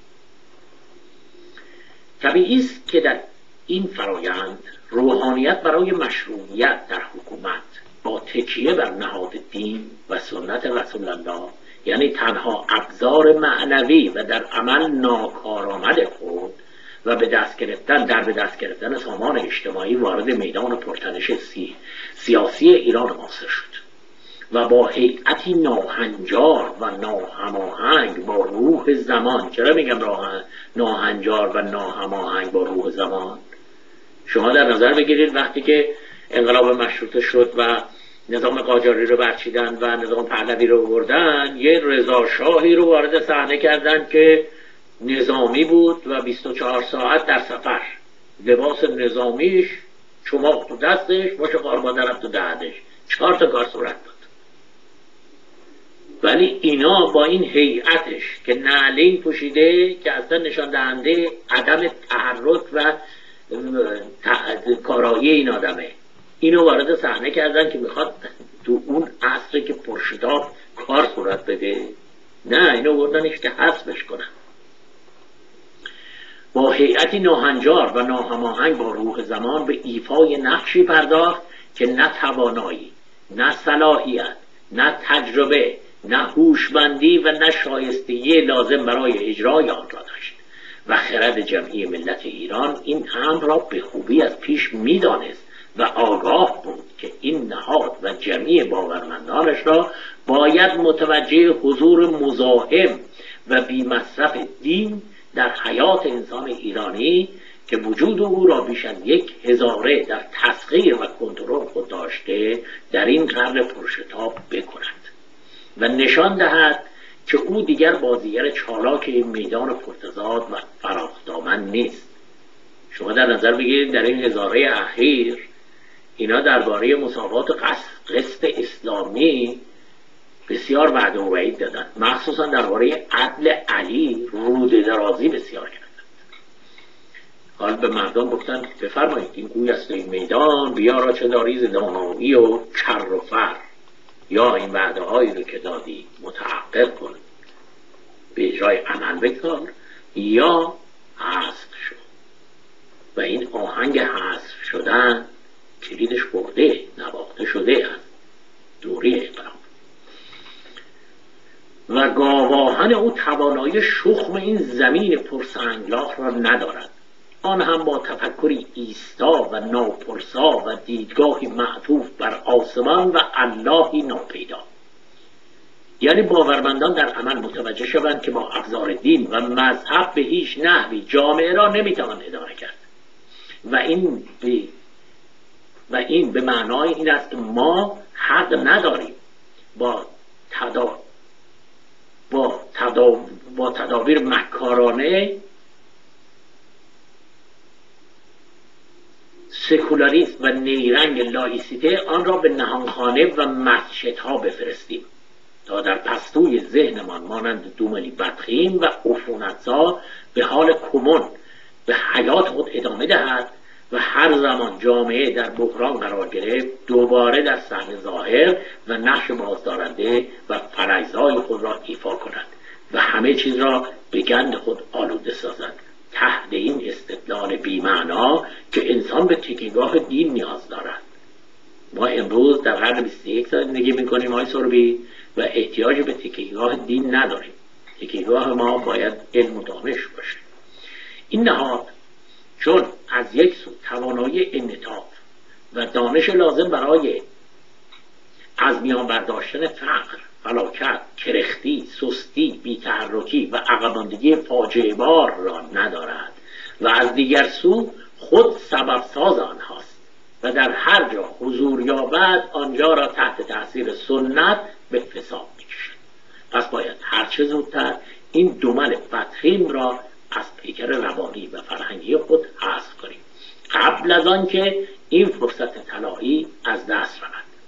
طبیعی است که در این فرایند روحانیت برای مشروعیت در حکومت با تکیه بر نهاد دین و سنت رسول الله، یعنی تنها ابزار معنوی و در عمل ناکارآمد خود و به دست گرفتن در به دست گرفتن سامان اجتماعی وارد میدان پرتنش سی سیاسی ایران معاصر شد و با هیئتی ناهنجار و ناهماهنگ با روح زمان. چرا میگم ناهنجار و ناهماهنگ با روح زمان؟ شما در نظر بگیرید وقتی که انقلاب مشروطه شد و نظام قاجاری رو برچیدن و نظام پهلوی رو بردن، یه رضا شاهی رو وارد صحنه کردن که نظامی بود و بیست و چهار ساعت در سفر، لباس نظامیش، چماق تو دستش، مش قارمادرم تو دهنش، چهار تا کار صورت داد. ولی اینا با این هیئتش که نعلین پوشیده که اصلا نشان دهنده عدم تحرک و کارایی این آدمه، اینو وارد صحنه کردن که میخواد تو اون عصری که پرشتاب کار صورت بده. نه، اینو بردنش که حذفش کنن. با هیئتی ناهنجار و ناهماهنگ با روح زمان به ایفای نقشی پرداخت که نه توانایی، نه صلاحیت، نه تجربه، نه هوشمندی و نه شایستگی لازم برای اجرای آن را داشت و خرد جمعی ملت ایران این امر را به خوبی از پیش می‌دانست و آگاه بود که این نهاد و جمعی باورمندانش را باید متوجه حضور مزاحم و بی‌مصرف دین در حیات انسان ایرانی که وجود او را بیش از یک هزاره در تسخیر و کنترل خود داشته در این قرن پرشتاب بکند و نشان دهد که او دیگر بازیگر چالاک این میدان پرتضاد و فراخدامن نیست. شما در نظر بگیرید در این هزاره اخیر اینا درباره مساوات قسط اسلامی بسیار وعده و وعید دادن، مخصوصا درباره عدل علی روده درازی بسیار کردند. حال به مردم گفتن بفرمایید این گوی است این میدان بیارا چه داری ز دانایی و کر و فر، یا این وعده هایی رو که دادی متحقق کن، به اجرای عمل بکار، یا حذف شو. و این آهنگ حذف شدن کلیدش برده نواخته شده از دوره انقلاب و گاواهن او توانایی شخم این زمین پرسنگلاخ را ندارد، آن هم با تفکری ایستا و ناپرسا و دیدگاهی معطوف بر آسمان و اللهی ناپیدا. یعنی باورمندان در عمل متوجه شوند که با ابزار دین و مذهب به هیچ نحوی جامعه را نمیتوان اداره کرد و این به و این به معنای این است که ما حق نداریم با تدا با, تدا با تدابیر مکارانه سکولاریسم و نیرنگ لایسیته آن را به نهانخانه و مسجدها بفرستیم تا در پستوی ذهنمان مانند دوملی بدخیم و عفونتزا به حال کمون به حیات خود ادامه دهد و هر زمان جامعه در بحران قرار گرفت دوباره در صحنه ظاهر و نقش بازدارنده و فرایض‌های خود را ایفا کند و همه چیز را به گند خود آلوده سازد تحت این استدلال بی‌معنا که انسان به تکیهگاه دین نیاز دارد. ما امروز در قرن بیست و یک زندگی می‌کنیم آقای سربی و احتیاج به تکیهگاه دین نداریم. تکیهگاه ما باید علم و دانش باشه. این نهاد چون از یک سو توانایی انعطاف و دانش لازم برای از میان برداشتن فقر، فلاکت، کرختی، سستی، بی‌تحرکی و عقب‌ماندگی فاجعه بار را ندارد و از دیگر سو خود سبب ساز آنهاست و در هر جا حضور یابد آنجا را تحت تاثیر سنت به فساد می‌کشد. پس باید هر چه زودتر این دومل بدخیم را از پیکر روانی و فرهنگی خود حذف کنیم قبل از آن که این فرصت طلایی از دست رود.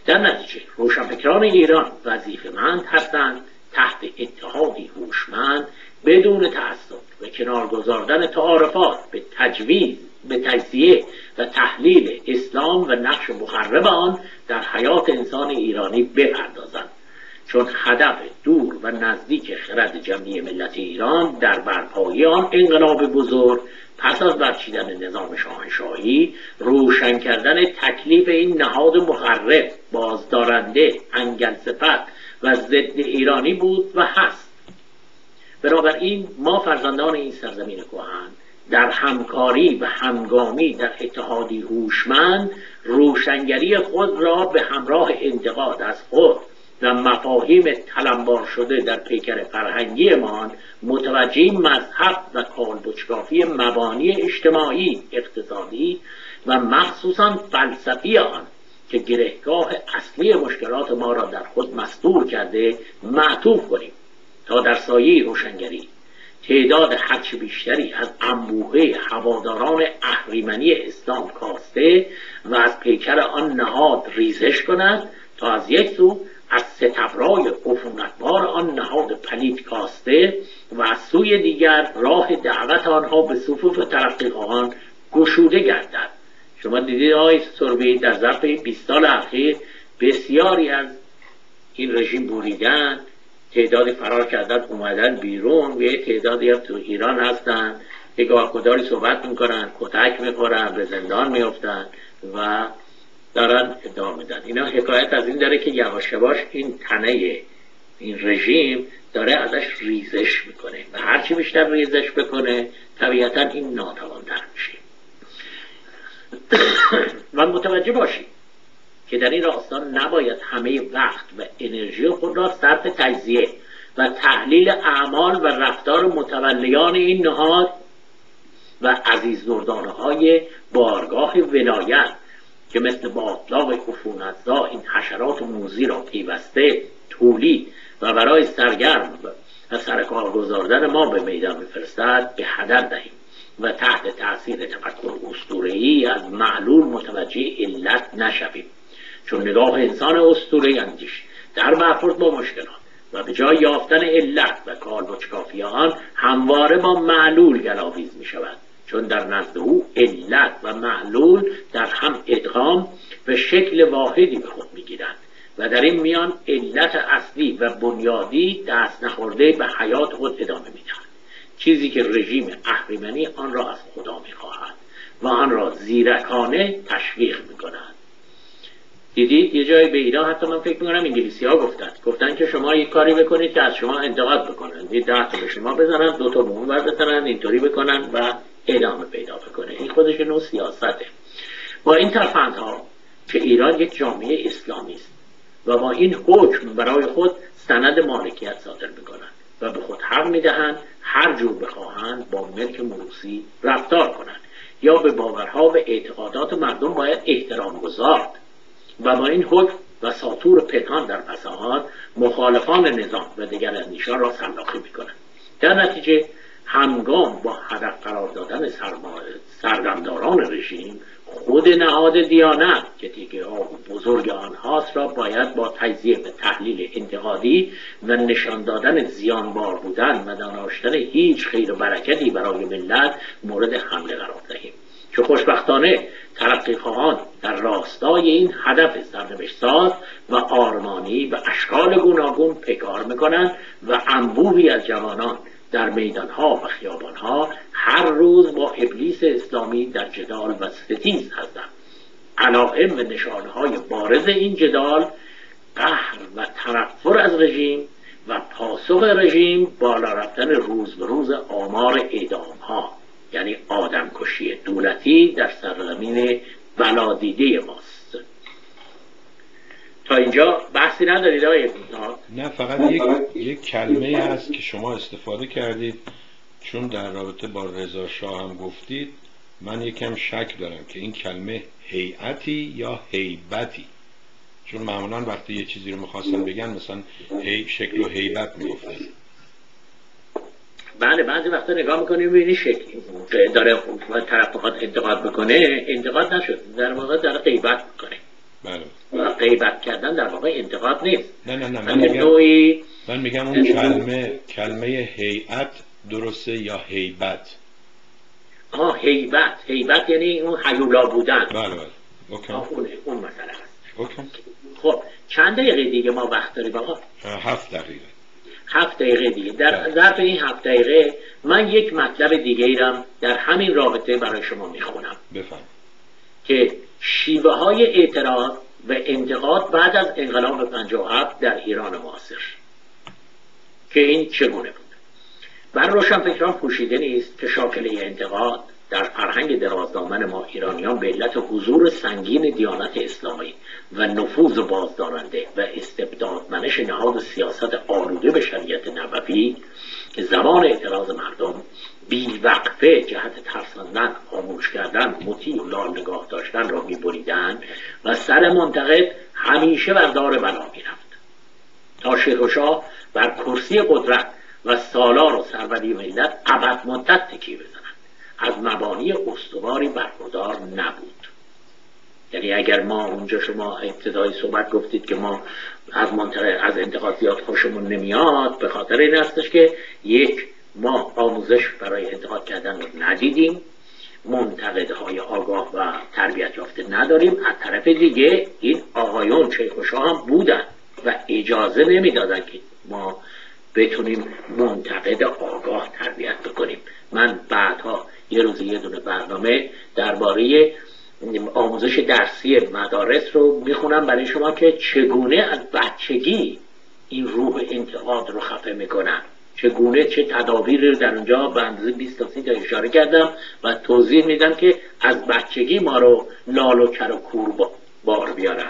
در نتیجه روشنفکران ایران وظیفه‌مند هستند تحت اتحادی هوشمند بدون تعصب و کنار گذاردن تعارفات به تجویز به تجزیه و تحلیل اسلام و نقش مخرب آن در حیات انسان ایرانی بپردازند، چون هدف دور و نزدیک خرد جمعی ملت ایران در برپایی آن انقلاب بزرگ پس از برچیدن نظام شاهنشاهی روشن کردن تکلیف این نهاد مخرب، بازدارنده، انگل صفت و ضد ایرانی بود و هست. بنابراین ما فرزندان این سرزمین کهن در همکاری و همگامی در اتحادی هوشمند روشنگری خود را به همراه انتقاد از خود و مفاهیم تلمبار شده در پیکر فرهنگی ما متوجه مذهب و کالبدشکافی مبانی اجتماعی، اقتصادی و مخصوصا فلسفی آن که گرهگاه اصلی مشکلات ما را در خود مستور کرده معطوف کنیم تا در سایه روشنگری تعداد هرچه بیشتری از انبوه هواداران اهریمنی اسلام کاسته و از پیکر آن نهاد ریزش کند تا از یک سو از ستبرای عفونتبار آن نهاد پلید کاسته و از سوی دیگر راه دعوت آنها به صفوف ترقیخواهان گشوده گردد. شما دیدید آقای سربی در ظرف بیست سال اخیر بسیاری از این رژیم بریدن، تعدادی فرار کردن اومدن بیرون و یه تعدادی هم تو ایران هستن که گاهگداری صحبت میکنن، کتک میخورن، به زندان میافتن و دارن ادامه میدن. اینا حکایت از این داره که یواش یواش این تنه این رژیم داره ازش ریزش میکنه و هرچی بیشتر ریزش بکنه طبیعتا این ناتوان‌تر میشه. و متوجه باشید که در این راستا نباید همه وقت و انرژی خود را صرف تجزیه و تحلیل اعمال و رفتار متولیان این نهاد و عزیز دردانه های بارگاه ولایت که مثل باطلاق عفونتزا این حشرات موذی را پیوسته تولید و برای سرگرم و سرکار گذاردن ما به میدان میفرستد به هدر دهیم و تحت تأثیر تفکر اسطوره‌ای از معلول متوجه علت نشویم، چون نگاه انسان اسطوره‌ای اندیش در برخورد با مشکلات و به جای یافتن علت و کالبدشکافی آن همواره با معلول گلاویز می شود، چون در نزد او علت و معلول در هم ادغام به شکل واحدی به خود می گیرند و در این میان علت اصلی و بنیادی دست نخورده به حیات خود ادامه می دهد، چیزی که رژیم اهریمنی آن را از خدا می خواهد و آن را زیرکانه تشویق می کند. دیدید یه جای به ایران حتی من فکر میکنم انگلیسی ها گفتن گفتن که شما یک کاری بکنید که از شما انتقاد بکنن، یه ده تا به شما بزنن، دو تا به اون ور بزنن، اینطوری بکنن و ادامه پیدا بکنه. این خودش نوع سیاسته. با این ترفندها که ایران یک جامعه اسلامی است و با این حکم برای خود سند مالکیت صادر میکنند و به خود حق میدهند هر جور بخواهند با ملک موروثی رفتار کنند یا به باورها و اعتقادات مردم باید احترام گذارد و با این حکم و ساطور پنهان در پس آن مخالفان نظام و دیگر اندیشان را سلاخی میکنند. در نتیجه همگام با هدف قرار دادن سردمداران رژیم خود نهاد دیانت که تیکه ها بزرگ آنهاست را باید با تجزیه و تحلیل انتقادی و نشان دادن زیانبار بودن و داشتن هیچ خیر و برکتی برای ملت مورد حمله قرار دهیم، که خوشبختانه ترقیخواهان در راستای این هدف سرنوشت‌ساز و آرمانی و اشکال گوناگون پیکار میکنند و انبوهی از جوانان در میدانها و خیابانها هر روز با ابلیس اسلامی در جدال و ستیز هستند. علائم و نشانهای بارز این جدال قهر و تنفر از رژیم و پاسخ رژیم بالا رفتن روز به روز آمار اعدام‌ها، یعنی آدمکشی دولتی در سرزمین بلادیده ماست. تا اینجا بحثی ندارید آقای ابن‌ها؟ نه، فقط یک یک کلمه هست که شما استفاده کردید، چون در رابطه با رضا شاه هم گفتید، من یکم شک دارم که این کلمه هیئتی یا هیبتی، چون معمولا وقتی یه چیزی رو میخواستن بگن مثلا هی شکل و هیبت میگفتن. بله، بعضی وقتا نگاه میکنیم ببینی شکل داره طرف بخواد انتقاد بکنه، انتقاد نشد، در واقع داره غیبت میکنه. بله. و غیبت کردن کردن در واقع انتقاد نیست. نه نه نه من ولی میگم نوعی من میگم اون کلمه کلمه هیئت درسته یا هیبت؟ آه هیبت، هیبت یعنی اون هیولا بودن. بله بله اوکی. آه اون اون مسئله هست. اوکی. خب چند دقیقه دیگه ما وقت داریم آقا؟ هفت دقیقه. هفت دقیقه دیگه. در ظرف این هفت دقیقه من یک مطلب دیگه ایرم در همین رابطه برای شما میخونم. بفهم. که شیوه های اعتراض و انتقاد بعد از انقلاب پنجاه و هفت در ایران معاصر که این چگونه بود. بر روشنفکران پوشیده نیست که شاکله انتقاد در فرهنگ درازدامن ما ایرانیان به علت حضور سنگین دیانت اسلامی و نفوذ بازدارنده و استبدادمنش نهاد سیاست آلوده به شریعت نبوی که زمان اعتراض مردم بی‌وقفه جهت ترساندن، خاموش کردن، مطیع و لال نگاه داشتن را می‌بریدند و سر منتقد همیشه بر دار بلا می‌رفت تا شیخ و شاه بر کرسی قدرت و سالار و سروری ملت ابد مدت تکیه بزنند. از مبانی استواری برخوردار نبود. یعنی اگر ما اونجا شما ابتدای صحبت گفتید که ما از منطقه از انتقاد زیاد خوشمون نمیاد، به خاطر این هستش که یک ما آموزش برای انتقاد کردن رو ندیدیم، منتقدهای آگاه و تربیت یافته نداریم. از طرف دیگه این آقایون شیخ و شاه هم بودن و اجازه نمیدادن که ما بتونیم منتقد آگاه تربیت بکنیم. من بعدها یه روز یه دونه برنامه درباره آموزش درسی مدارس رو میخونم برای شما که چگونه از بچگی این روح انتقاد رو خفه میکنن، چگونه چه تدابیری رو در اونجا به اندازه بیست تا سی تا اشاره کردم و توضیح میدم که از بچگی ما رو لال و کر و کور بار بیارن.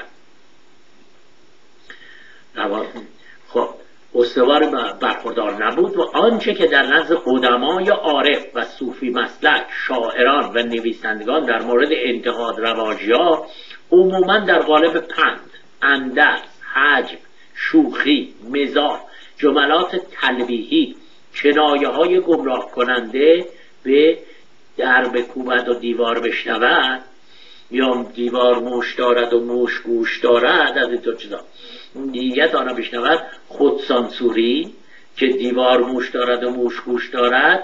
خب استوار برخوردار نبود و آنچه که در نزد قدمای عارف و صوفی مسلک، شاعران و نویسندگان در مورد انتقاد رواجیا عموما در قالب پند، اندرز، حجم، شوخی، مزاح، جملات تلویحی، کنایه های گمراه کننده به در بکوبد و دیوار بشنود یا دیوار موش دارد و موش گوش دارد، از این طور چیزا دیگه آنها بشنود، خودسانسوری که دیوار موش دارد و موش گوش دارد،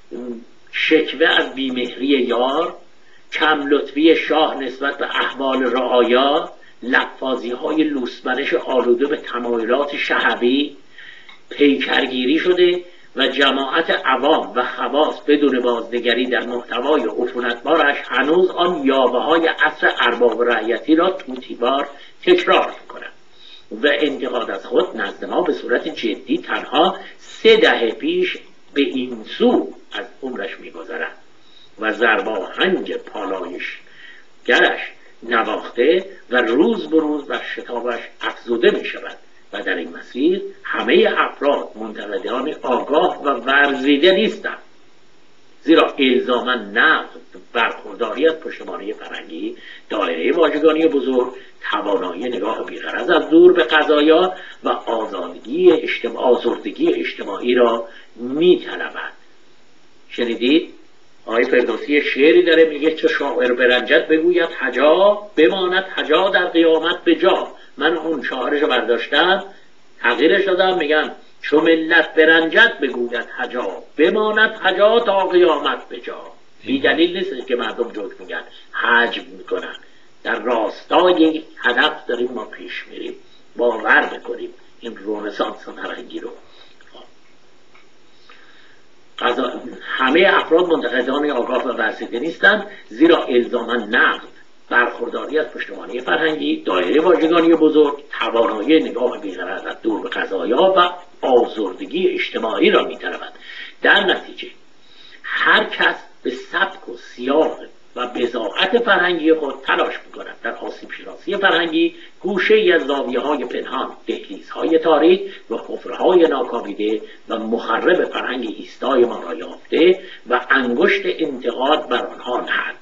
شکوه از بیمهری یار، کم لطفی شاه نسبت به احوال رعایا، لفاظی های لوسمنش آلوده به تمایلات شهوی، پیکرگیری شده و جماعت عوام و خواص بدون بازنگری در محتوای عفونتبارش هنوز آن یاوه های عصر ارباب رعیتی را توتیبار تکرار می‌کنند و انتقاد از خود نزد ما به صورت جدی تنها سه دهه پیش به این سو از عمرش می‌گذرد و ضرباهنگ پالایش گرش نواخته و روز به روز بر شتابش افزوده می‌شود و در این مسیر همه افراد منتقدان آگاه و ورزیده نیستند، زیرا الزاما نقد برخورداری از پشتوانه فرهنگی، دایره واژگانی بزرگ، توانایی نگاه بی‌غرض از دور به قضایا و آزادگی اجتماع آزردگی اجتماعی را می‌طلبد. شنیدید؟ آقای فردوسی شعری داره میگه چه شاعر برنجت بگوید هجا بماند هجا در قیامت به جا. من اون شاعرشو برداشتم تغییرش دادم، میگم چو ملت برنجت بگوید هجا بماند هجا تا قیامت به جا. بی دلیل نیست که مردم جوک میگن، حجم میکنن. در راستای هدف داریم ما پیش میریم، باور بکنیم این رنسانس فرهنگی رو. همه افراد منتقدان آگاه و ورزیده نیستند، زیرا الزاما نقد برخورداری از پشتوانه فرهنگی، دایره واژگانی بزرگ، توانایی نگاه بی‌غرض از دور به قضایا و آزردگی اجتماعی را می‌طلبد. در نتیجه هر کس به سبک و سیاق و بضاعت فرهنگی خود تلاش می‌کند در آسیب شناسی فرهنگی گوشه‌ای از زاویه‌های پنهان، دهلیزهای تاریک و حفره‌های ناکاویده و مخرب فرهنگ ایستای ما را یافته و انگشت انتقاد بر آنها نهد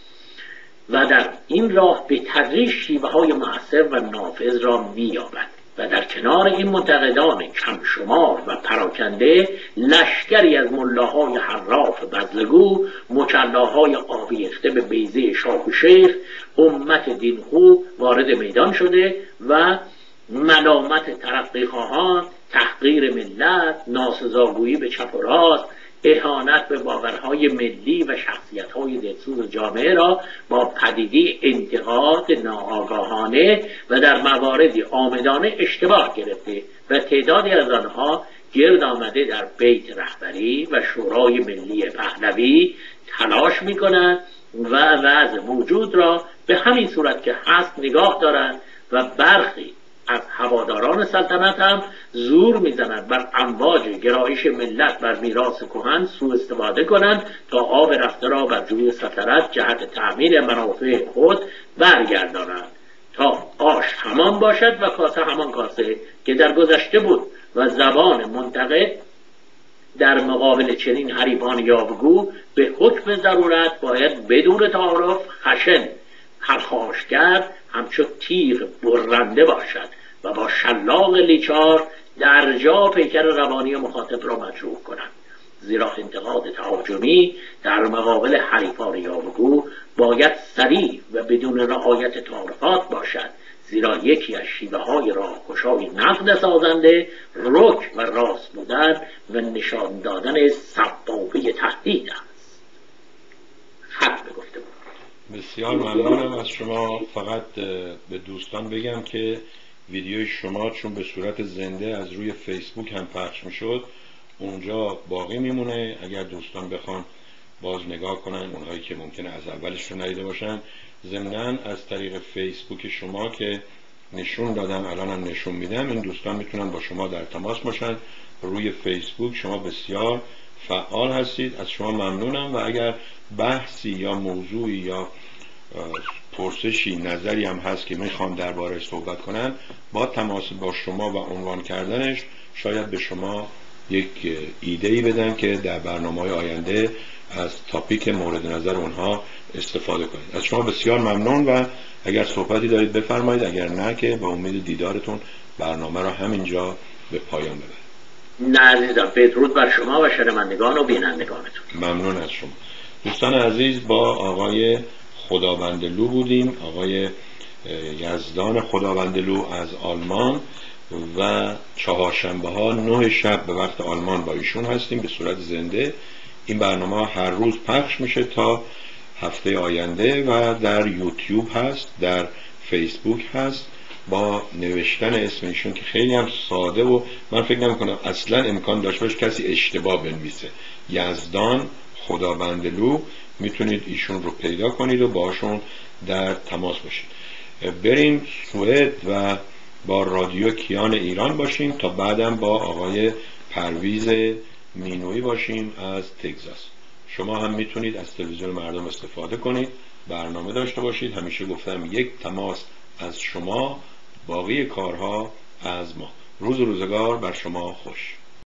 و در این راه به تدریج شیوه‌های مؤثر و نافذ را می‌یابد. و در کنار این منتقدان کم شمار و پراکنده لشکری از ملاهای حراف بزلگو، مچلاهای آویخته به بیضه شاه و شیخ، امت دینخو وارد میدان شده و ملامت ترقی خواهان، تحقیر ملت، ناسزاگویی به چپ و راست، اهانت به باورهای ملی و شخصیت‌های دلسوز جامعه را با پدیده انتقاد ناآگاهانه و در مواردی عامدانه اشتباه گرفته و تعدادی از آنها گرد آمده در بیت رهبری و شورای ملی پهلوی تلاش می‌کنند و وضع موجود را به همین صورت که هست نگاه دارند و برخی از هواداران سلطنت هم زور میزنند بر امواج گرایش ملت بر میراث کهن سوء استفاده کنند تا آب رفته را بر جوی سلطنت جهت تعمیر منافع خود برگردانند تا آش همان باشد و کاسه همان کاسه که در گذشته بود و زبان منتقد در مقابل چنین حریفان یاوه‌گو به حکم ضرورت باید بدون تعارف خشن پرخاشگر همچون تیغ برنده باشد و با شلاق لیچار در جا پیکر روانی مخاطب را مجروح کنند، زیرا انتقاد تهاجمی در مقابل حریفان یاوه‌گو باید صریح و بدون رعایت تعارفات باشد، زیرا یکی از شیوه های راهگشای نقد سازنده رک و راست بودن و نشان دادن سبابه تهدید است. ختم گفته بود. بسیار ممنونم از شما. فقط به دوستان بگم که ویدیوی شما چون به صورت زنده از روی فیسبوک هم پخش میشد اونجا باقی میمونه، اگر دوستان بخوان باز نگاه کنن، اونهایی که ممکنه از اولش رو ندیده باشن. ضمناً از طریق فیسبوک شما که نشون دادم الان هم نشون میدم، این دوستان میتونن با شما در تماس باشن. روی فیسبوک شما بسیار فعال هستید، از شما ممنونم. و اگر بحثی یا موضوعی یا پرسشی نظری هم هست که میخوام درباره صحبت کنن، با تماس با شما و عنوان کردنش شاید به شما یک ایده‌ای بدن که در برنامه‌های آینده از تاپیک مورد نظر اونها استفاده کنید. از شما بسیار ممنون و اگر صحبتی دارید بفرمایید، اگر نه که با امید دیدارتون برنامه را همینجا به پایان ببریم. نه عزیزم، بدرود بر شما و شنوندگان و بینندگانتون. ممنون از شما. دوستان عزیز، با آقای خداوندلو بودیم، آقای یزدان خداوندلو از آلمان و چهارشنبه ها نه شب به وقت آلمان با ایشون هستیم به صورت زنده. این برنامه هر روز پخش میشه تا هفته آینده و در یوتیوب هست، در فیسبوک هست با نوشتن اسم ایشون که خیلی هم ساده و من فکر نمی کنم اصلا امکان داشته باشه کسی اشتباه بنویسه. یزدان خداوندلو، میتونید ایشون رو پیدا کنید و باشون در تماس باشید. بریم سوئد و با رادیو کیان ایران باشیم تا بعدم با آقای پرویز مینویی باشیم از تگزاس. شما هم میتونید از تلویزیون مردم استفاده کنید، برنامه داشته باشید. همیشه گفتم یک تماس از شما، باقی کارها از ما. روز و روزگار بر شما خوش.